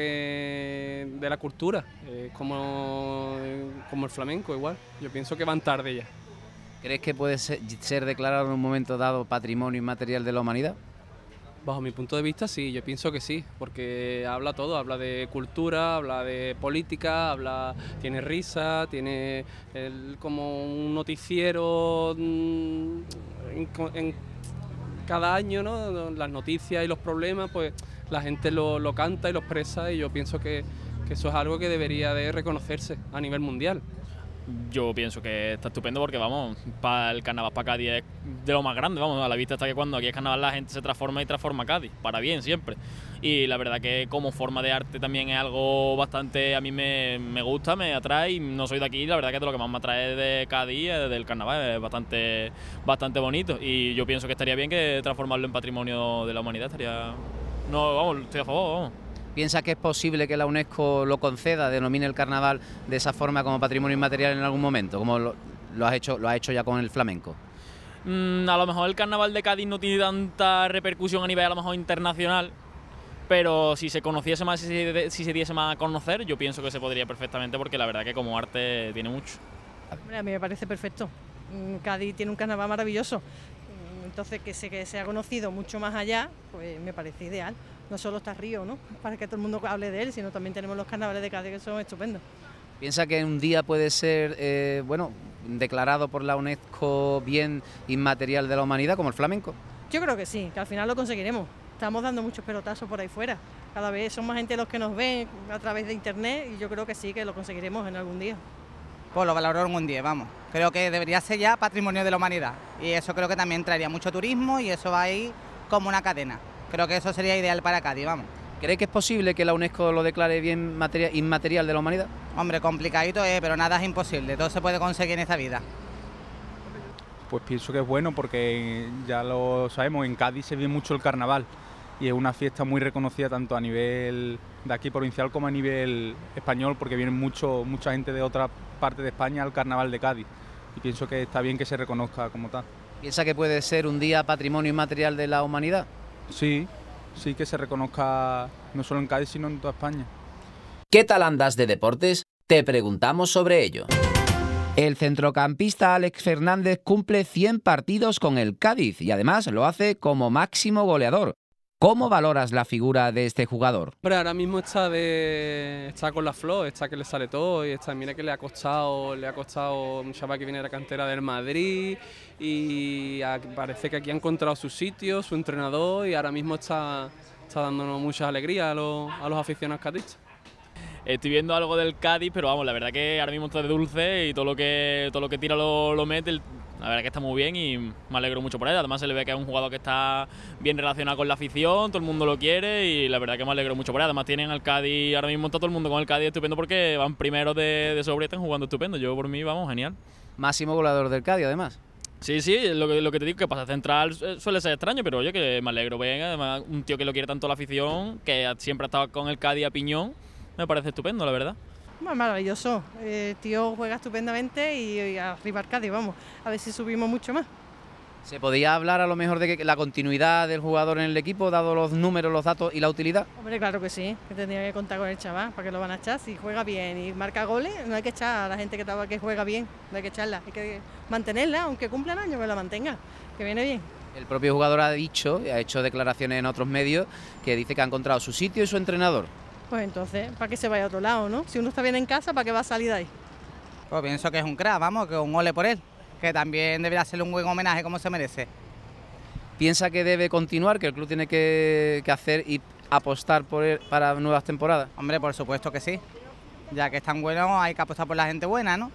que de la cultura, es como, como el flamenco igual. Yo pienso que van tarde ya. ¿Crees que puede ser, ser declarado en un momento dado patrimonio inmaterial de la humanidad? Bajo mi punto de vista sí, yo pienso que sí, porque habla todo, habla de cultura, habla de política, habla, tiene risa, tiene el, como un noticiero en, en cada año, ¿no? Las noticias y los problemas, pues la gente lo, lo canta y lo expresa y yo pienso que, que eso es algo que debería de reconocerse a nivel mundial. Yo pienso que está estupendo porque, vamos, para el carnaval para Cádiz es de lo más grande, vamos, a la vista está que cuando aquí es carnaval la gente se transforma y transforma Cádiz, para bien siempre. Y la verdad que como forma de arte también es algo bastante, a mí me, me gusta, me atrae, y no soy de aquí, la verdad que de lo que más me atrae de Cádiz, del carnaval, es bastante, bastante bonito. Y yo pienso que estaría bien que transformarlo en patrimonio de la humanidad, estaría... No, vamos, estoy a favor, vamos. ¿Piensa que es posible que la UNESCO lo conceda, denomine el carnaval de esa forma como patrimonio inmaterial en algún momento, como lo, lo, has hecho, lo ha hecho ya con el flamenco? Mm, a lo mejor el carnaval de Cádiz no tiene tanta repercusión a nivel a lo mejor internacional, pero si se conociese más, si se, si se diese más a conocer, yo pienso que se podría perfectamente, porque la verdad que como arte tiene mucho. A mí me parece perfecto. Cádiz tiene un carnaval maravilloso, entonces que se, que se ha conocido mucho más allá, pues me parece ideal. No solo está Río, ¿no?, para que todo el mundo hable de él, sino también tenemos los carnavales de Cádiz que son estupendos. ¿Piensa que un día puede ser, eh, bueno, declarado por la UNESCO bien inmaterial de la humanidad, como el flamenco? Yo creo que sí, que al final lo conseguiremos. Estamos dando muchos pelotazos por ahí fuera. Cada vez son más gente los que nos ven a través de internet y yo creo que sí, que lo conseguiremos en algún día. Pues lo valoraron un día, vamos. Creo que debería ser ya patrimonio de la humanidad. Y eso creo que también traería mucho turismo y eso va a ir como una cadena. Creo que eso sería ideal para Cádiz, vamos. ¿Cree que es posible que la UNESCO lo declare bien materia, inmaterial de la humanidad? Hombre, complicadito es, pero nada es imposible, todo se puede conseguir en esta vida. pues pienso que es bueno porque ya lo sabemos, en Cádiz se vive mucho el carnaval y es una fiesta muy reconocida tanto a nivel de aquí provincial como a nivel español, porque viene mucho, mucha gente de otra parte de España al carnaval de Cádiz y pienso que está bien que se reconozca como tal. ¿Piensa que puede ser un día patrimonio inmaterial de la humanidad? Sí, sí que se reconozca no solo en Cádiz sino en toda España. ¿Qué tal andas de deportes? Te preguntamos sobre ello. El centrocampista Alex Fernández cumple cien partidos con el Cádiz y además lo hace como máximo goleador. ¿Cómo valoras la figura de este jugador? Hombre, ahora mismo está de está con la flor, está que le sale todo y está, mira que le ha costado, le ha costado un chaval que viene de la cantera del Madrid y a, parece que aquí ha encontrado su sitio, su entrenador y ahora mismo está, está dándonos mucha alegría a los, a los aficionados cadistas. Estoy viendo algo del Cádiz, pero vamos, la verdad que ahora mismo está de dulce y todo lo que todo lo que tira lo, lo mete. El, la verdad que está muy bien y me alegro mucho por él. Además se le ve que es un jugador que está bien relacionado con la afición, todo el mundo lo quiere y la verdad que me alegro mucho por él. Además tienen al Cádiz, ahora mismo está todo el mundo con el Cádiz estupendo porque van primeros de, de sobre y están jugando estupendo. Yo por mí, vamos, genial. Máximo goleador del Cádiz, además. Sí, sí, lo que, lo que te digo, que pasa central suele ser extraño, pero oye, que me alegro. Ven, además un tío que lo quiere tanto la afición, que siempre ha estado con el Cádiz a piñón, me parece estupendo, la verdad. Maravilloso, el tío juega estupendamente y, y arriba al Cádiz, vamos, a ver si subimos mucho más. ¿Se podía hablar a lo mejor de que la continuidad del jugador en el equipo, dado los números, los datos y la utilidad? Hombre, claro que sí, que tendría que contar con el chaval, para que lo van a echar. Si juega bien y marca goles, no hay que echar a la gente que, que juega bien, no hay que echarla, hay que mantenerla, aunque cumpla el año, que la mantenga, que viene bien. El propio jugador ha dicho, ha hecho declaraciones en otros medios, que dice que ha encontrado su sitio y su entrenador. Pues entonces, ¿para qué se vaya a otro lado, no? Si uno está bien en casa, ¿para qué va a salir de ahí? Pues pienso que es un crack, vamos, que un ole por él, que también debería hacerle un buen homenaje como se merece. ¿Piensa que debe continuar, que el club tiene que, que hacer y apostar por él para nuevas temporadas? Hombre, por supuesto que sí. Ya que es tan bueno, hay que apostar por la gente buena, ¿no?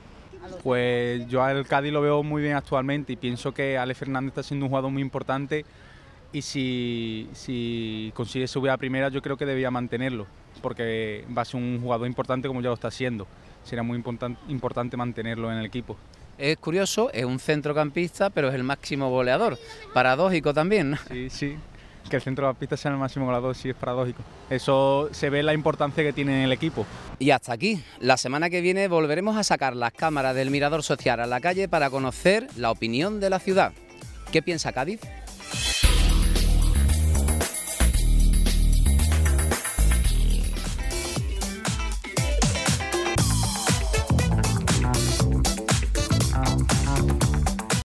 Pues yo al Cádiz lo veo muy bien actualmente y pienso que Alex Fernández está siendo un jugador muy importante y si, si consigue subir a primera yo creo que debería mantenerlo, porque va a ser un jugador importante como ya lo está haciendo. Será muy important, importante mantenerlo en el equipo. Es curioso, es un centrocampista, pero es el máximo goleador. Paradójico también, ¿no? Sí, sí, que el centrocampista sea el máximo goleador, sí es paradójico. Eso se ve la importancia que tiene en el equipo. Y hasta aquí. La semana que viene volveremos a sacar las cámaras del Mirador Social a la calle para conocer la opinión de la ciudad. ¿Qué piensa Cádiz?